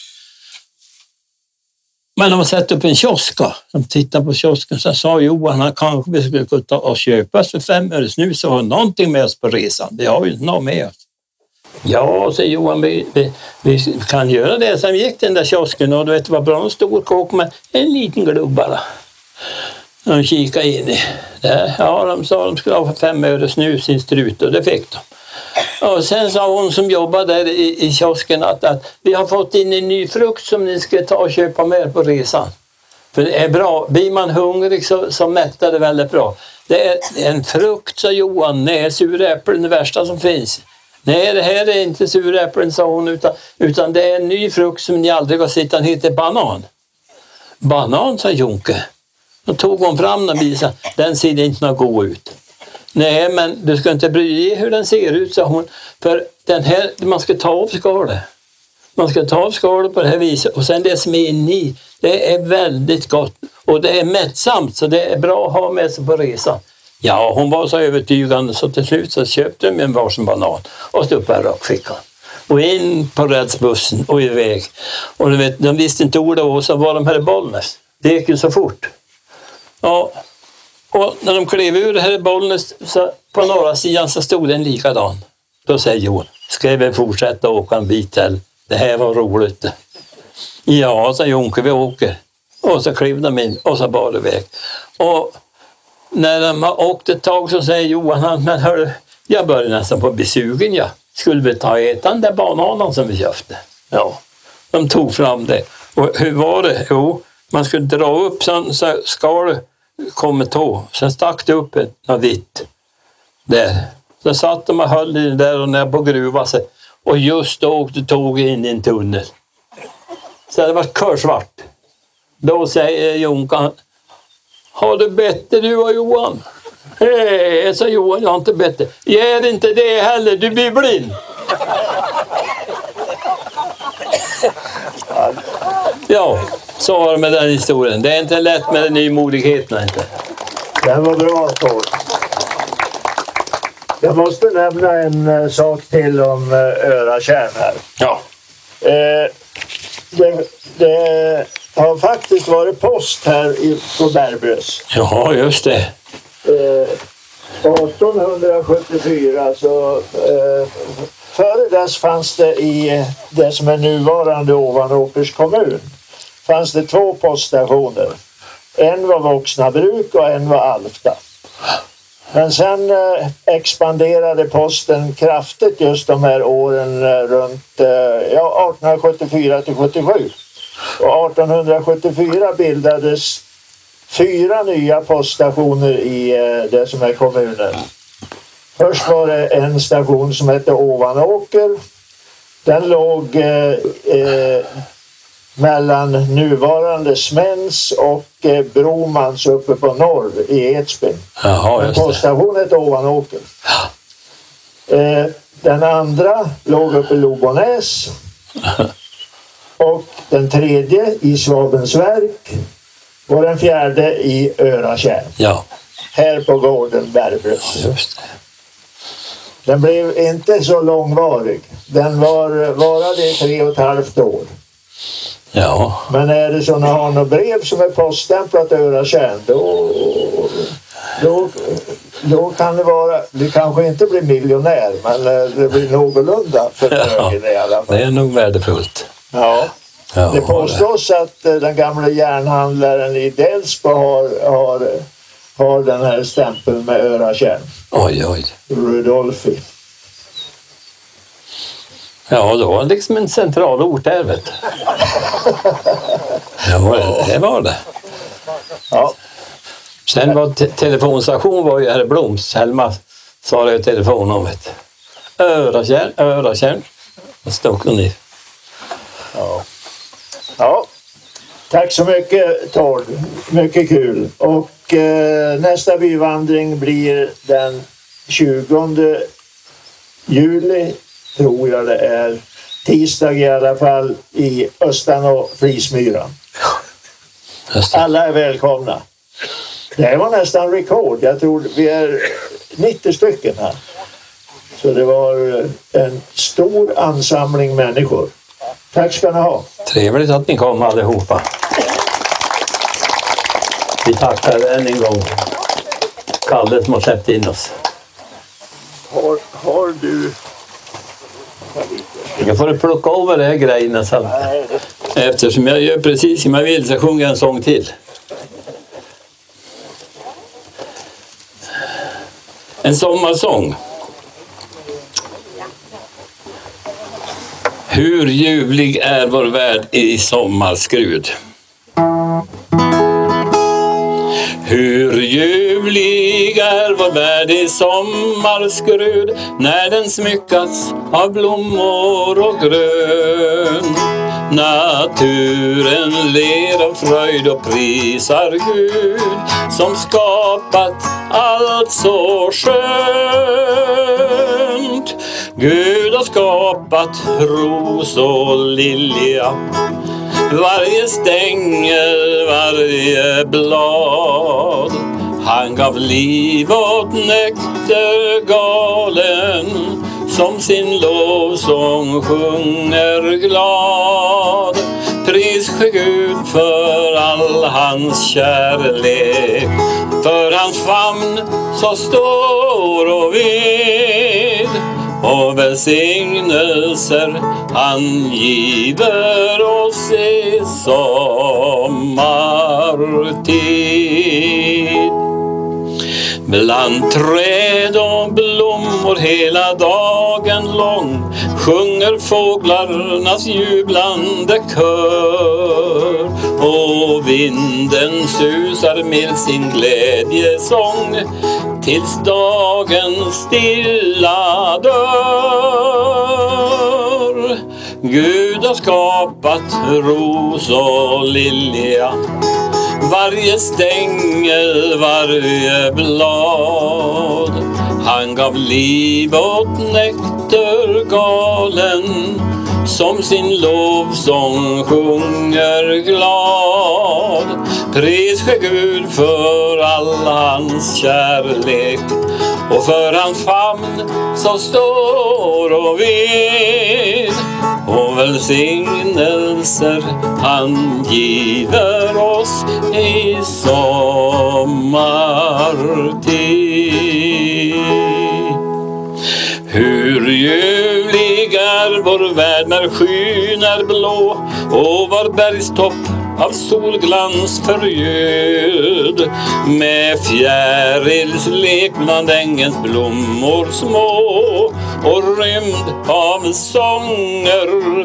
Men de har sett upp en kioska. De tittade på kiosken så sa Johan, han kanske vi skulle kunna ta och köpa för fem öre snus så har någonting med oss på resan. Vi har ju inte något med oss. Ja, säger Johan, vi, vi, vi kan göra det. Sen gick den där kiosken och du vet vad bra, en stor kåk med en liten glubb bara. De kikade in i det. Ja, de sa att de skulle ha för fem öre snus i strut och det fick de. Och sen sa hon som jobbade där i, i kiosken att, att vi har fått in en ny frukt som ni ska ta och köpa med på resan. För det är bra. Blir man hungrig så, så mättar det väldigt bra. Det är en frukt, sa Johan. Nej, suräpplen är det värsta som finns. Nej, det här är inte suräpplen, sa hon, utan, utan det är en ny frukt som ni aldrig har sett. Den heter banan. Banan, sa Jonke. Då tog hon fram den och visade. Den ser inte något god ut. Nej, men du ska inte bry dig hur den ser ut, sa hon. För den här, man ska ta av skalet. Man ska ta av skalet på det här viset. Och sen det som är inne i, det är väldigt gott. Och det är mättsamt, så det är bra att ha med sig på resan. Ja, hon var så övertygande så till slut så köpte de en varsin banan. Och stod på rockfickan. Och in på rädsbussen och iväg. Och du vet, de visste inte ordet och så var de här i Bollnäs. Det gick ju så fort. Ja. Och när de klev ur det här i Bollnäs så på norra sidan så stod det en likadan. Då säger Johan, ska vi fortsätta åka en bit till? Det här var roligt. Ja, sa Jonke, vi åker. Och så klev de in och så bar det iväg. Och när de har åkt ett tag så säger Johan, men hörru, jag börjar nästan på att bli sugen, ja. Skulle vi ta ett den där bananen som vi köpte? Ja, de tog fram det. Och hur var det? Jo, man skulle dra upp så, så skalet kommer tå. Sen stack det upp något vitt där. Så satt de och höll i det där och när på gruva sig. Och just då åkte tåget in i en tunnel. Så det var körsvart. Då säger Jonkan, har du bättre du och Johan? Hej, sa Johan, jag har inte bättre. Gör inte det heller, du blir blind. Ja, så var det med den historien. Det är inte lätt med den nymodigheten inte. Det var bra, Tord. Jag måste nämna en uh, sak till om uh, Öratjärn här. Ja. Uh, det, det har faktiskt varit post här i, på Bergbös. Ja, just det. Uh, arton sjuttiofyra så uh, före dess fanns det i det som är nuvarande Ovanåkers kommun fanns det två poststationer. En var Voxnabruk och en var Alfta. Men sen eh, expanderade posten kraftigt just de här åren eh, runt eh, ja, arton sjuttiofyra till sjuttiosju. Och arton sjuttiofyra bildades fyra nya poststationer i eh, det som är kommunen. Först var det en station som hette Ovanåker. Den låg eh, eh, mellan nuvarande Smäns och eh, Bromans uppe på norr i Edsbyn. Jaha, En poststation hette Ovanåker. Eh, den andra låg uppe i Lobonäs. Och den tredje i Svabensverk. Och den fjärde i Öratjärn. Ja. Här på gården Bergbrus. Just det. Den blev inte så långvarig. Den var, varade i tre och ett halvt år. Ja. Men är det så när har något brev som är poststämplat Öratjärn, då, då, då kan det vara, det kanske inte blir miljonär, men det blir någorlunda förmögen i alla fall. Det är nog värdefullt. Ja. Ja, Det påstås att den gamla järnhandlaren i Delsbo har, har, har den här stämpeln med Öratjärn. Oj, oj. Rudolfi. Ja, då var det liksom en central ort där, vet du. Ja, det var det. Ja. Sen var te- telefonstation var ju här i Bloms. Helma sa det i telefon om, vet du. Öratjärn, Öratjärn. Och stod ni. Ja. Ja. Tack så mycket, Tord. Mycket kul. Och eh, nästa byvandring blir den tjugonde juli, tror jag det är. Tisdag i alla fall, i Östan och Flismyran. Just det. Alla är välkomna. Det här var nästan rekord. Jag tror vi är nittio stycken här. Så det var en stor ansamling människor. Tack ska ni ha. Trevligt att ni kom allihopa. Vi tackar än en gång Kalle som har släppt in oss. Har, har du... Jag får plocka över det här grejerna sen. Nej, Eftersom jag gör precis som jag vill så sjunger jag en sång till. En sommarsång. Hur ljuvlig är vår värld i sommarskrud. Hur ljuvlig är vår värld i sommarskrud när den smyckats av blommor och grön. Naturen ler av fröjd och prisar Gud som skapat allt så skönt. Gud har skapat ros och lilja, varje stängel, varje blad. Han gav liv åt näktergalen som sin lovsång sjunger glad. Pris ske Gud för all hans kärlek, för hans famn så stor och vid, och välsignelser han giver oss i sommartid. Bland träd och blommor hela dagen lång sjunger fåglarnas jublande kör, och vinden susar med sin glädjesång tills dagen stilla dör. Gud har skapat ros och lilja, varje stängel, varje blad. Han gav liv åt näktergalen som sin lovsång sjunger glad. Pris ske Gud för all hans kärlek och för hans famn så stor och vid, och välsignelser han giver oss i sommartid. Hur ljuvlig är vår värld när skyn är blå och var bergstopp av solglans förgöd, med fjärilslek bland ängens blommor små och rymd av sånger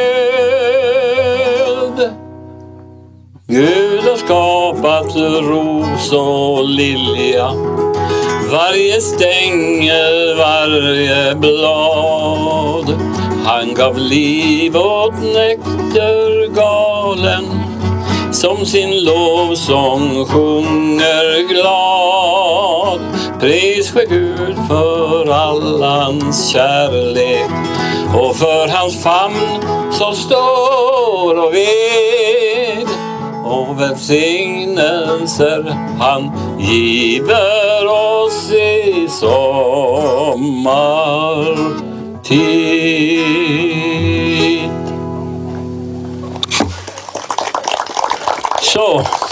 född. Gud har skapat ros och lilja, varje stängel, varje blad. Han gav liv åt näktergalen, som sin lovsång sjunger glad. Pris ske Gud för allans kärlek och för hans famn som står och ved, och välsignelser han giver oss i sommartid. Så